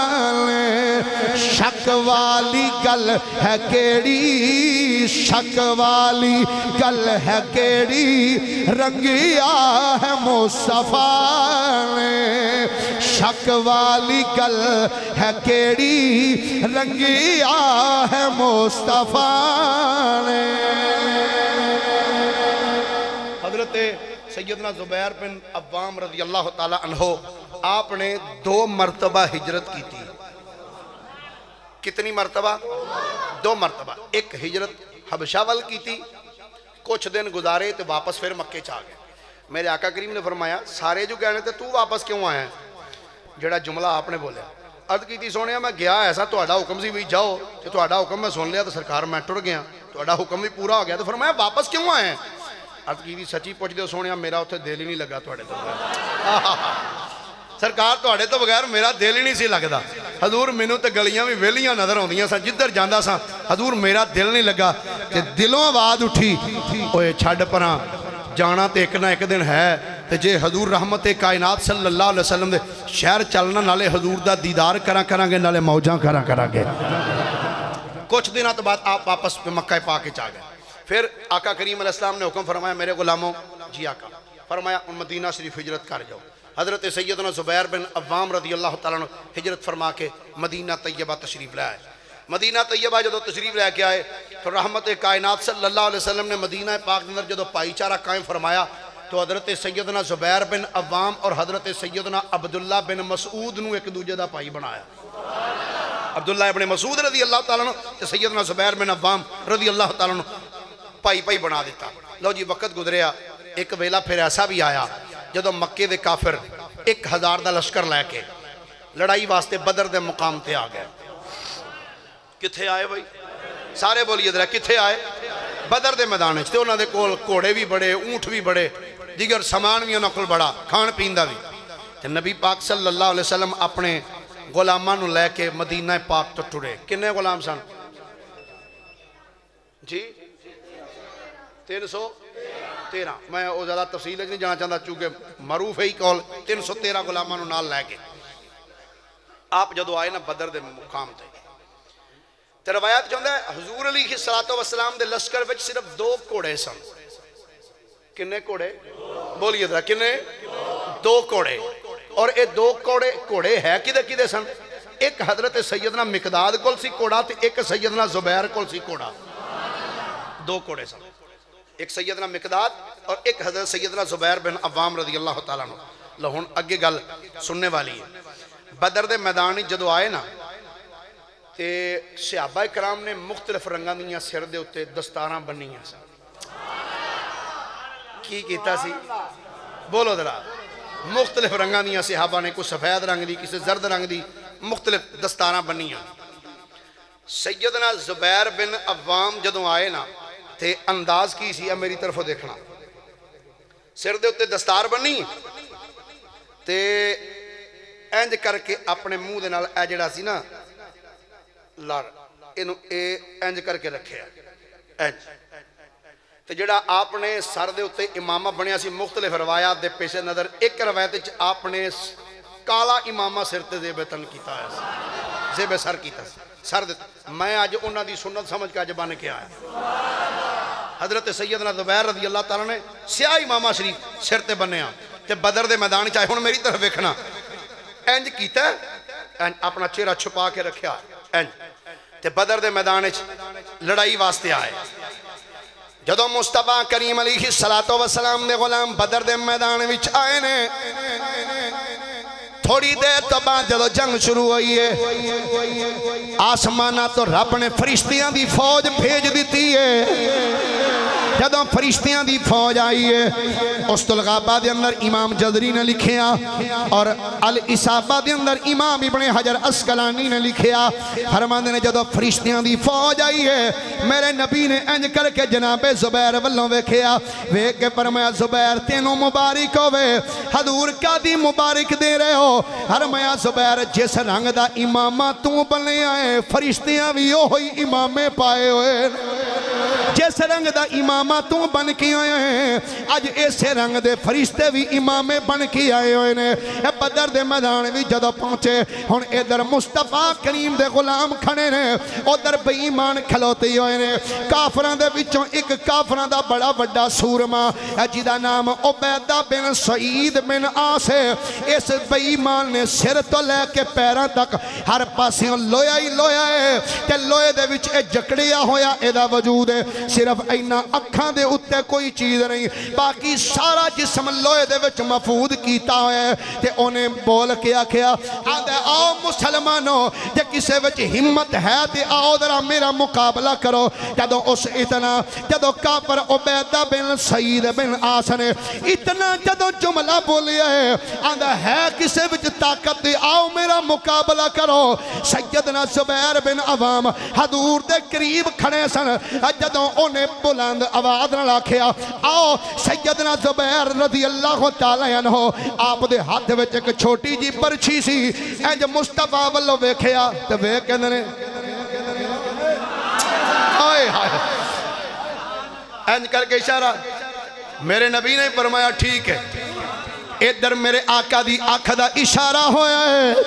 شک والی گل ہے کیڑی شک والی گل ہے کیڑی رنگیا ہے مصطفیٰ نے شک والی گل ہے کیڑی رنگیا ہے مصطفیٰ نے حضرت سیدنا زبیر بن عوام رضی اللہ تعالیٰ عنہ آپ نے 2 مرتبہ ہجرت کی تھی کتنی مرتبہ 2 مرتبہ ایک ہجرت حبشہ وال کی تھی کچھ دن گزارے تو واپس پھر مکے چاہ گئے میرے آقا کریم نے فرمایا سارے جو کہنے تھے تو واپس کیوں آئے ہیں جڑا جملہ آپ نے بولیا عرض کی تھی سونیا میں گیا ایسا توڑا حکم سی بھی جاؤ کہ توڑا حکم میں سن لیا تو سرکار میں ٹر گیا توڑا حکم بھی پورا ہو گیا تو فرمایا واپس کیوں آئے ہیں عرض کی تھی سچی پوچھ دے سونیا میرا اتھے دل ہی نہیں لگا توڑے تو سرکار توڑے تو بغیر میرا دل ہی نہیں سی لگدا حضور مینوں تے گلیاں بھی ویلیاں نظر ہوندیاں سا جدھر جاندا سا حضور میرا دل نہیں لگا تے دلوں آواز اٹھی اوے چھڈ پراں جانا تے ایک نہ ایک دن ہے تے جے حضور رحمت کائنات صلی اللہ علیہ وسلم دے شہر چلنا نالے حضور دا دیدار کران گے نالے موجاں کران گے کچھ دنوں تو بعد آپ واپس مکہ پاک کے چاہ گئے پھر آقا کریم علیہ السلام نے حکم فرمایا میرے غلاموں جی آقا فرمایا ان مدینہ شریف ہجرت کر جاؤ حضرت سیدنا زبیر بن عوام رضی اللہ تعالیٰ عنہ ہجرت فرما کے مدینہ طیبہ تشریف لے آئے مدینہ طیبہ جدو تشریف لے کے آئے تو رحمت کائنات صلی اللہ علیہ وسلم نے مدینہ پاک اندر جدو بھائی چارہ قائم فرمایا تو حضرت سیدنا زبیر بن عوام اور حضرت سیدنا عبداللہ بن مسعود نو ایک دوجہ دا بھائی بنایا عبداللہ ابن مسعود رضی اللہ تعالیٰ عنہ تو سیدنا زبیر بن عوام رضی اللہ تعالیٰ عنہ پائی بنا دیتا لو جی وقت گزریا ایک ویلا پھر ایسا بھی آیا جدو مکے دے کافر 1000 دا لشکر لے کے لڑائی واسطے بدر دے مقام تے آ گئے کتھے آئے بھائی سارے بولیے درہ کتھے آئے بدر دے میدان چھتے انہاں دے کول کوڑے بھی بڑے اونٹ بھی بڑے دیگر سامان بھی انہاں کول بڑا کھان پیندہ بھی تے نبی پاک صلی اللہ علیہ وسلم اپنے غلامانو لے کے مدینہ پاک تو ٹرے کنے غلام سن جی 313 میں وہ زیادہ تفصیل نہیں جانا چاہتا چونکہ معروف ہے ہی کول 313 غلامانو نال لے کے آپ جدو آئے نا بدر دے مقام تے تے روایت چاہتا ہے حضور علیہ السلام دے لشکر وچ صرف 2 کوڑے سن کنے کوڑے بولیے ذرا کنے 2 کوڑے اور اے 2 کوڑے ہے کدے سن ایک حضرت سیدنا مقداد کول سی کوڑا تے ایک سیدنا زبیر کول سی کوڑا 2 کوڑے سن ایک سیدنا مقداد اور ایک حضرت سیدنا زبیر بن عوام رضی اللہ تعالیٰ عنہ لہن اگے گل سننے والی ہے بدر دے میدانی جدو آئے نا تے صحابہ کرام نے مختلف رنگاں دیاں سر دے اتے دستاراں بنیاں سا کی کیتا سی بولو درہ مختلف رنگاں دیاں صحابہ نے کوئی سفید رنگ دی کسی زرد رنگ دی مختلف دستاراں بنیاں سیدنا زبیر بن عوام جدو آئے نا تے انداز کی سی میری طرف دیکھنا سر دے اتے دستار بنی تے اینج کر کے اپنے منہ دے نال اے جڑا سی نا لار اینو اے اینج کر کے رکھے اینج تو جڑا آپ نے سر دے اتے امامہ بنیا سی مختلف روایات دے پیش نظر ایک روایت آپ نے کالا امامہ سر تے زیب تن کیتا ہے زیب سر کیتا سر دے میں آج انہاں دی سنت سمجھ کے آج بن کے آیا حضرت سیدنا زبیر رضی اللہ تعالیٰ نے سیاہ امامہ شریف سر تے بنیا تے بدر دے میدان چاہے ہن میری طرف ویکھنا اینج کیتا ہے اپنا چہرہ چھپا کے رکھیا اینج تے بدر دے میدان لڑائی واسطے آئے جدو مصطفیٰ کریم علیہ السلام نے غلام بدر دے میدان وچ آئے نے تھوڑی دیر تو بعد جدو جنگ شروع ہوئی ہے آسمانہ تو رب نے فرشتیاں دی فوج بھیج دیتی ہے جدو فرشتیاں دی فوج آئی ہے اسط الغابہ دے اندر امام جزری نے لکھیا اور الاصابہ دے اندر امام ابن حجر اسقلانی نے لکھیا فرماندے نے جدو فرشتیاں دی فوج آئی ہے میرے نبی نے انج کر کے جناب زبیر والوں ویکھیا ویکھ کے فرمایا زبیر تینوں مبارک ہوئے حضور کا دی مبارک دے رہے ہو فرمایا زبیر جس رنگ دا امامہ تو بنے آئے فرشتیاں بھی ہوئی امامے پائے ہوئے جس رنگ دا امامہ تو بن کی آئے ہیں آج ایسے رنگ دے فرشتے بھی امامے بن کی آئے ہوئے نے بدر دے میدان بھی جدو پہنچے ہن ادھر مصطفیٰ کریم دے غلام کھڑے نے ادھر بے ایمان کھلوتے ہوئے نے کافران دے وچوں ایک کافران دا بڑا بڑا سورما جدا نام عبیدہ بن سعید بن عاص ہے اس بے ایمان نے سر تو لے کے پیران تک ہر پاسیوں لویا ہی لویا ہے کہ لوئے دے وچ اے جکڑیا ہویا ایدہ وجود ہے صرف اینا اکھاں دے اتے کوئی چیز نہیں باقی سارا جسم لوئے دے وچ مفود کیتا ہے تے انہیں بول کیا آدھے آؤ مسلمانوں جے کسے وچ ہمت ہے تے آؤ درہ میرا مقابلہ کرو جدو اس اتنا جدو کافر عبیدہ بن سعید بن عاص نے اتنا جدو جملہ بولیا ہے آدھے ہے کسے وچ طاقت دے آؤ میرا مقابلہ کرو سیدنا زبیر بن عوام حضور دے قریب کھڑے سن جدو انہیں بلند آواز نہ لاکھیا آؤ سیدنا زبیر رضی اللہ تعالیٰ عنہ آپ دے ہاتھ وچ ایک چھوٹی جی پرچھی سی اینج مصطفیٰ والو ویکھیا تے ویکھ اندنے آئے ہائے اینج کر کے اشارہ میرے نبی نے فرمایا ٹھیک ہے ادھر میرے آقا دی آنکھ دا اشارہ ہویا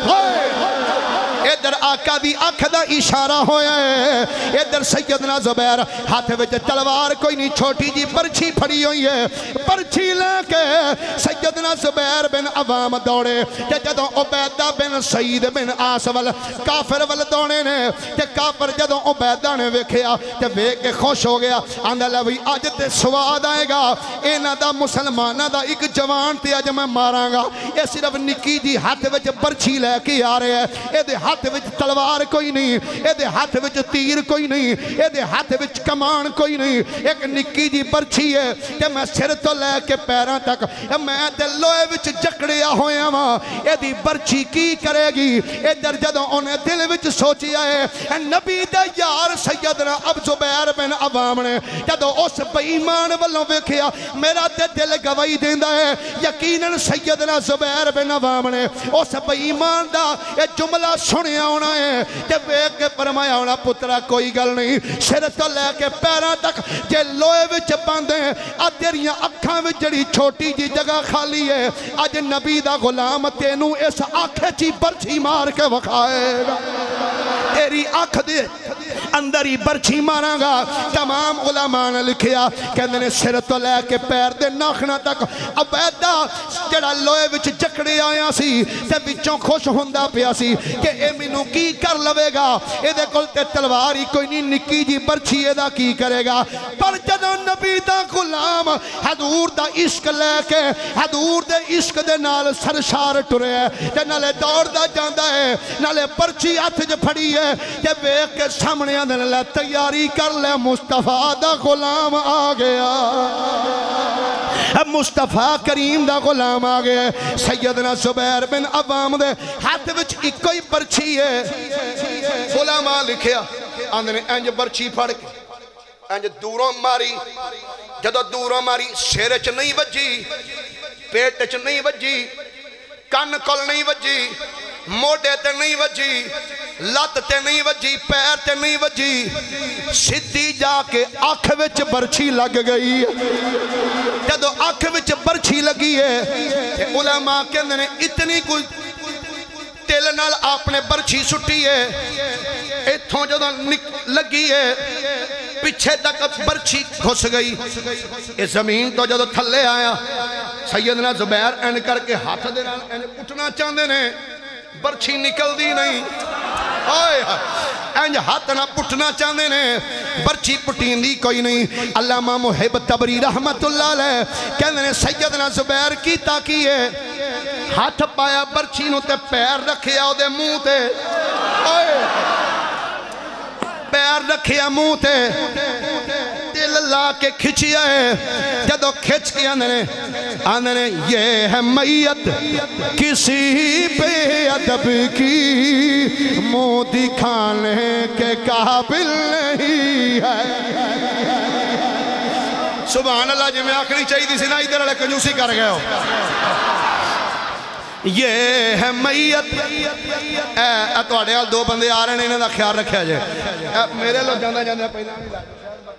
ہے ادھر آقا دی آنکھ دا اشارہ ہویا ہے ادھر سیدنا زبیر ہاتھ وچ تلوار کوئی نہیں چھوٹی جی پرچھی پھڑی ہوئی ہے پرچھی لے کے سیدنا زبیر بن عوام دوڑے کہ جدوں عبیدہ بن سعید بن عاص وال کافر وال دوڑے نے کہ کافر جدوں عبیدہ نے ویکھیا کہ ویکھ کے خوش ہو گیا آندھا لوی آج تے سواد آئے گا اینا دا مسلمانہ دا ایک جوان تے آج میں ماراں گا یہ صرف نکی جی ہاتھ وچ پرچھی لے کے آ رہے ہیں یہ دے ہاتھ وچ تلوار کوئی نہیں یہ دے ہاتھ وچ تیر کوئی نہیں یہ دے ہاتھ وچ کمان کوئی نہیں ایک نکی جی پرچھی ہے کہ میں سر تو لے کے پیران تک میں دلوئے وچ جکڑیا ہویا ماں یہ دی پرچھی کی کرے گی یہ در جدوں انہیں دل وچ سوچیا ہے نبی دے یار سیدنا اب زبیر بن عوام نے جدوں اس بے ایمان والوں ویکھیا میرا دل گواہی دیندا ہے یقیناً سیدنا زبیر بن عوام نے اس بے ایمان دا یہ جملہ سنیا ہونا ہے کہ ویک کے فرمایا ہونا پترہ کوئی گل نہیں سر تو لے کے پیران تک جے لوئے وچ باندے تیریاں اکھاں وچ جڑی چھوٹی جی جگہ خالی ہے اج نبی دا غلام تینوں اس آنکھے چی برچھی مار کے وکھائے گا تیری آنکھ دے اندر ہی برچھی ماراں گا تمام علماء نے لکھیا کہ انہوں نے سر تو لے کے پیر دے ناخنا تک عبیدہ جڑا لوئے وچ جکڑے آیا سی تے وچوں خوش ہوندہ پیا سی کہ اے منو کی کر لوے گا اے دے کل تے تلواری کوئی نہیں نکی جی برچھی اے دا کی کرے گا پر جدو نبی دا غلام حضور دا عشق لے کے حضور دے عشق دے نال سرشار ٹرے ہے تے نالے دوڑ دا جاندہ ہے نالے پرچی ہاتھ جو پھڑی ہے کہ ویک کے سامنے آدھنے لے تیاری کر لے مصطفیٰ دا غلام آ گیا مصطفیٰ کریم دا غلام آ گیا سیدنا زبیر بن عوام دے ہاتھ وچ ایک کوئی پرچھی ہے غلام آ لکھیا آدھنے انج پرچھی پھڑ کے انج دوروں ماری جدو دوروں ماری سر چ نہیں وجی پیٹ چ نہیں وجی کن کل نہیں وجی موڈے تے نہیں وجی لت تے نہیں وجی پیر تے نہیں وجی سدھی جا کے آنکھ وچ برچھی لگ گئی جدو آنکھ وچ برچھی لگی ہے علماء کہندے نے اتنی کوئی تیل نال آپ نے برچھی سٹی ہے ایتھوں جدو لگی ہے پیچھے تک برچھی گھس گئی اس زمین تو جدو تھلے آیا سیدنا زبیر این کر کے ہاتھ دے نال این اٹھنا چاندے نے برچھی نکل دی نہیں اینج ہاتھ نہ پٹنا چاندے نے برچھی پٹین دی کوئی نہیں علامہ محب تبری رحمت اللہ علیہ کہندے نے سیدنا زبیر کی تاکی ہے ہاتھ پایا برچھی نو تے پیر رکھیا او دے منہ تے پیر رکھیا منہ تے دل لا کے کھچیا ہے جدو کھچ کے آندھے نے یہ ہے میت کسی بے ادب کی منہ دکھانے کے قابل نہیں ہے سبحان اللہ جی میں آخری چاہیے تھی سنا ادھر والے کنجوسی کر گئے ہو یہ ہے میت توڑے آل دو بندے آ رہے ہیں انہیں دا خیال رکھا جائے میرے لوگ جاندہ جاندہ پہلا نہیں لائے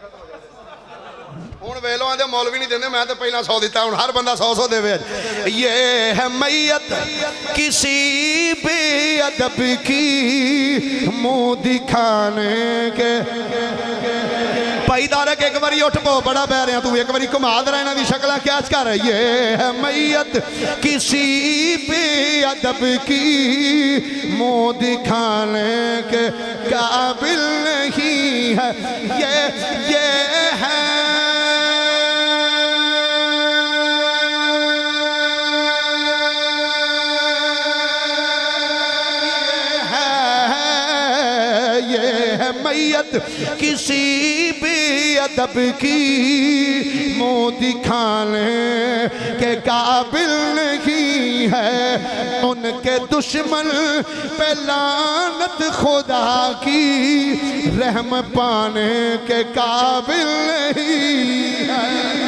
ہون ویلو آندے مولوی نہیں دیندے میں تو پہلا 100 دیتا ہوں ہر بندہ 100 دے ویج یہ ہے میت کسی بے ادب کی منہ دکھانے کے پائیدار ہے کہ ایک باری اٹھ پو بڑا بہ رہے ہیں تو ایک باری کماد رہنا دی شکلہ کیا کر رہا ہے یہ ہے میت کسی بے ادب کی منہ دکھانے کے قابل نہیں ہے یہ ہے میت کسی بھی ادب کی منہ دکھانے کے قابل نہیں ہے ان کے دشمن پہ لعنت خدا کی رحم پانے کے قابل نہیں ہے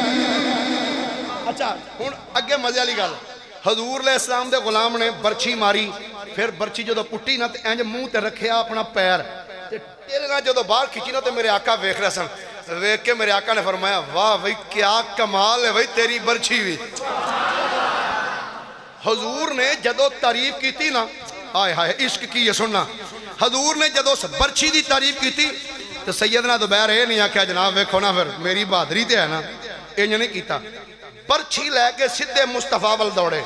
اچھا ہون اگے مزے علی گل حضور علیہ السلام دے غلام نے برچھی ماری پھر برچھی جو پٹی نہ انج منہ تے رکھیا اپنا پیر تیلنا جو باہر کھچی نا تو میرے آقا ویکھ رہا سن ویکھ کے میرے آقا نے فرمایا واہ بھئی کیا کمال ہے بھئی تیری برچھی ہوئی حضور نے جدو تعریف کی تھی نا آئے ہائے عشق کی یہ سننا حضور نے جدو برچھی دی تعریف کی تھی تو سیدنا زبیر اے نہیں آکھیا جناب ویکھو نا پھر میری بہادری تے ہے نا انج نہیں کیتا برچھی لے کے سدھے مصطفیٰ ول دوڑے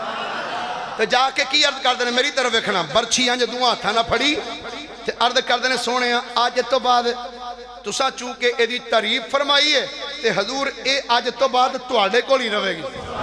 تو جا کے کی عرض کر دینے میری طرف ویکھنا برچھی انج دعا تھا نہ پھڑی عرض کر دینے سونے ہیں آج تو بعد تسا چونکہ ایدی تعریف فرمائی ہے تے حضور اے آج تو بعد توڑے کو نہیں روے گی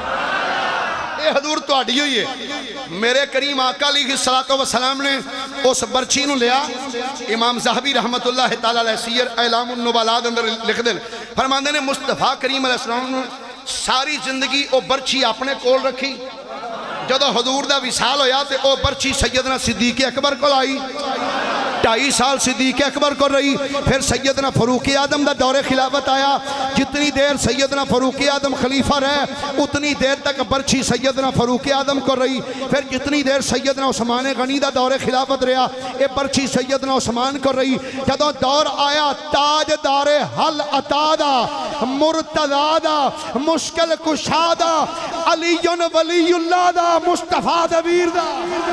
اے حضور توڑی ہوئی ہے میرے کریم آقا علیہ السلام نے اس برچی نو لیا امام زہبی رحمت اللہ تعالیٰ علیہ سیر اعلام النبالات اندر لکھ دل فرماندے نے مصطفیٰ کریم علیہ السلام نے ساری زندگی او برچی اپنے کول رکھی جدو حضور دا وصال ہویا تے او برچی سیدنا صدیق اکبر کو لائی 2.5 سال صدیق اکبر کو رہی پھر سیدنا فاروق اعظم دا دور خلافت آیا جتنی دیر سیدنا فاروق اعظم خلیفہ رہے اتنی دیر تک برچی سیدنا فاروق اعظم کو رہی پھر جتنی دیر سیدنا عثمان غنی دا دور خلافت رہا اے برچی سیدنا عثمان کو رہی جدو دور آیا تاج دار حل عطا دا مرتضی دا مشکل کشا دا علی ولی اللہ دا مصطفیٰ دبیر دا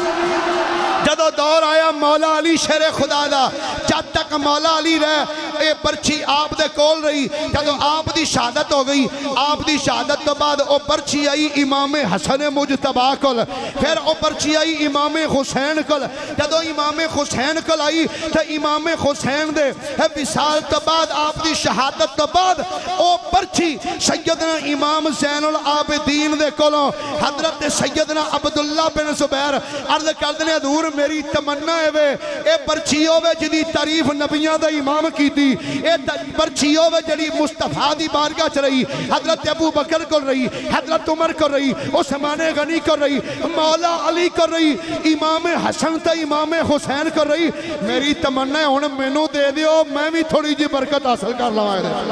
جدو دور آیا مولا علی شیر خدا دا جب تک مولا علی رہے اے برچی آپ دے کول رہی جدو آپ دی شہادت ہو گئی آپ دی شہادت تو بعد او برچی آئی امام حسن مجتبہ کل پھر او برچی آئی امام حسین کل جدو امام حسین کل آئی تو امام حسین دے وصال تو بعد آپ دی شہادت تو بعد او برچی سیدنا امام زین العابدین دے کولوں حضرت سیدنا عبداللہ بن زبیر عرض کردنے حضور میری تمنا ہے اے برچی ہوئے جدی تعریف نبیان دا امام کی تھی اے برچی ہوئے جدی مصطفیٰ دی بارگاہ چ رہی حضرت ابو بکر کو رہی حضرت عمر کو رہی عثمان غنی کو رہی مولا علی کو رہی امام حسن تا امام حسین کو رہی میری تمنا ہے انہیں مینوں دے دیو میں بھی تھوڑی جی برکت حاصل کر لوائے دے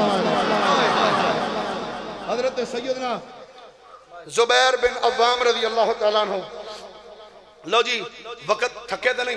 حضرت سیدنا زبیر بن عوام رضی اللہ تعالیٰ عنہ لو جی وقت تھکے تو نہیں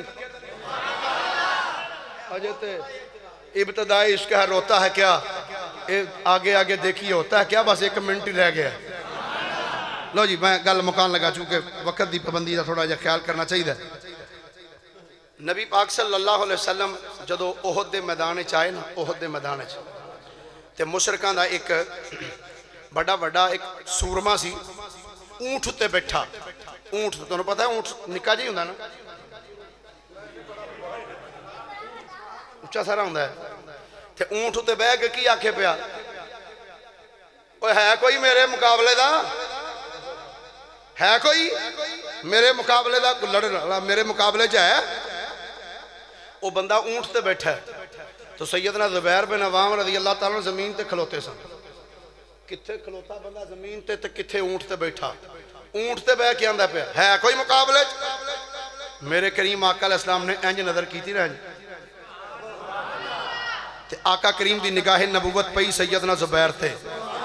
اجے تے ابتدائی عشق ہے روتا ہے کیا آگے آگے دیکھیے ہوتا ہے کیا بس 1 منٹ ہی رہ گیا لو جی میں گل مکان لگا چونکہ وقت دی پابندی دا تھوڑا جا خیال کرنا چاہیے نبی پاک صلی اللہ علیہ وسلم جدو احد دے میدان چاہے نا احد دے میدان تے مشرکان دا ایک بڑا بڑا ایک سورما سی اونٹ تے بیٹھا اونٹ تو انہوں پتہ ہے اونٹ نکا جی ہوندہ نا اچھا سارا ہوندہ ہے تے اونٹ تے بیٹھ کے کی آکھے پیا ہے کوئی میرے مقابلے دا ہے کوئی میرے مقابلے دا لڑ میرے مقابلے چاہ ہے وہ بندہ اونٹ تے بیٹھا ہے تو سیدنا زبیر بن عوام رضی اللہ تعالیٰ زمین تے کھلوتے سن کتھے کھلوتا بندہ زمین تے کتھے اونٹ تے بیٹھا اونٹ تے بیٹھ کے آندہ پہ ہے کوئی مقابلے میرے کریم آقا علیہ السلام نے انج نظر کی تھی رہن تے آقا کریم دی نگاہ نبوت پئی سیدنا زبیر تھے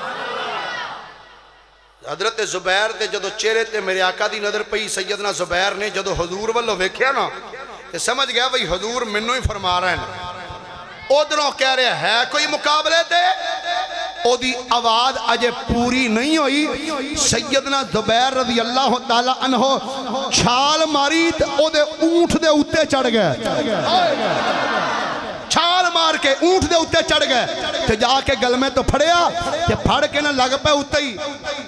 حضرت زبیر دے جدو چہرے تے میرے آقا دی نظر پئی سیدنا زبیر نے جدو حضور والو ویکھیا نا تے سمجھ گیا بھئی حضور منو ہی فرما رہے ہیں ادھروں کہہ رہے ہے کوئی مقابلے تے او دی آواز اجے پوری نہیں ہوئی سیدنا زبیر رضی اللہ تعالیٰ عنہ چھال ماری تے او دے اونٹ دے اتے چڑھ گئے چھال مار کے اونٹ دے اتے چڑھ گئے تے جا کے گل میں تو پھڑیا تے پھڑ کے نہ لگ پہ اتے ہی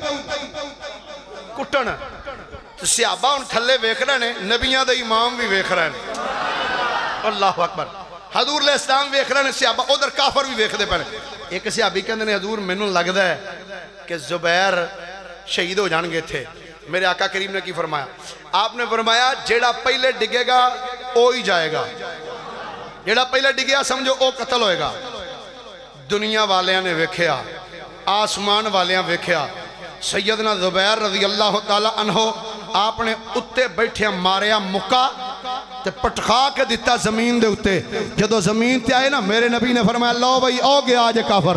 کٹن صحابہ ان تھلے ویکھ رہے ہیں نبیاں دے امام بھی ویکھ رہے ہیں اللہ اکبر حضور علیہ السلام ویکھ رہے ہیں صحابہ ادھر کافر بھی ویکھ دے پہنے ایک صحابی کہندے نے حضور میں نے لگدا ہے کہ زبیر شہید ہو جان گے تھے میرے آقا کریم نے کی فرمایا آپ نے فرمایا جیڑا پہلے ڈگے گا او ہی جائے گا جیڑا پہلے ڈگیا سمجھو او قتل ہوئے گا دنیا والیاں نے ویکھیا آسمان والیاں ویکھیا سیدنا زبیر رضی اللہ تعالیٰ عنہ آپ نے اتے بیٹھے ماریا مکہ تے پٹخا کے دیتا زمین دے اتے جدو زمین تے آئے نا میرے نبی نے فرمایا لو بھئی او گیا آج کافر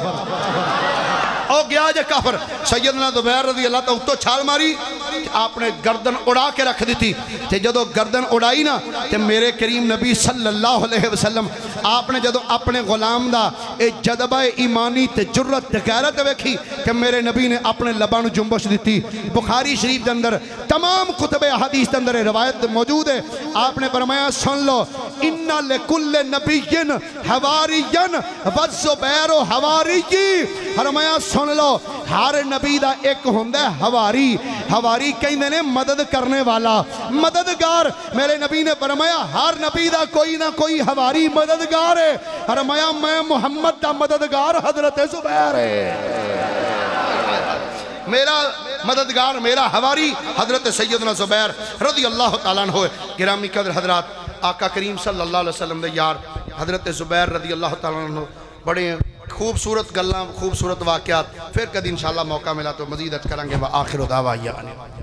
او گیا جے کافر سیدنا زبیر رضی اللہ تعالیٰ اتو چھال ماری آپ نے گردن اڑا کے رکھ دیتی تے جدو گردن اڑائی نا تے میرے کریم نبی صلی اللہ علیہ وسلم آپ نے جدو اپنے غلام دا ایک جذبہ ایمانی تے جرت تے غیرت ویکھی کہ میرے نبی نے اپنے لبانو جنبش دیتی بخاری شریف دے اندر تمام کتب حدیث دے اندر روایت موجود ہے آپ نے فرمایا سن لو اِنَّ لِكُلِّ نَبِيٍّ حَوَارِيًّا وَالزُّبَيْرُ حَوَارِيِّ فرمایا سن لو ہر نبی دا ایک ہوندہ ہے حواری حواری کہیں نے مدد کرنے والا مددگار میرے نبی نے فرمایا ہر نبی دا کوئی نہ کوئی حواری مددگار ہے فرمایا میں محمد دا مددگار حضرت زبیر ہے میرا مددگار میرا حواری حضرت سیدنا زبیر رضی اللہ تعالیٰ عنہ ہے گرامی قدر حضرات آقا کریم صلی اللہ علیہ وسلم دے یار حضرت زبیر رضی اللہ تعالیٰ عنہ بڑے خوبصورت گلاں خوبصورت واقعات پھر کدی انشاءاللہ موقع ملا تو مزید کریں گے وآخر دعوانا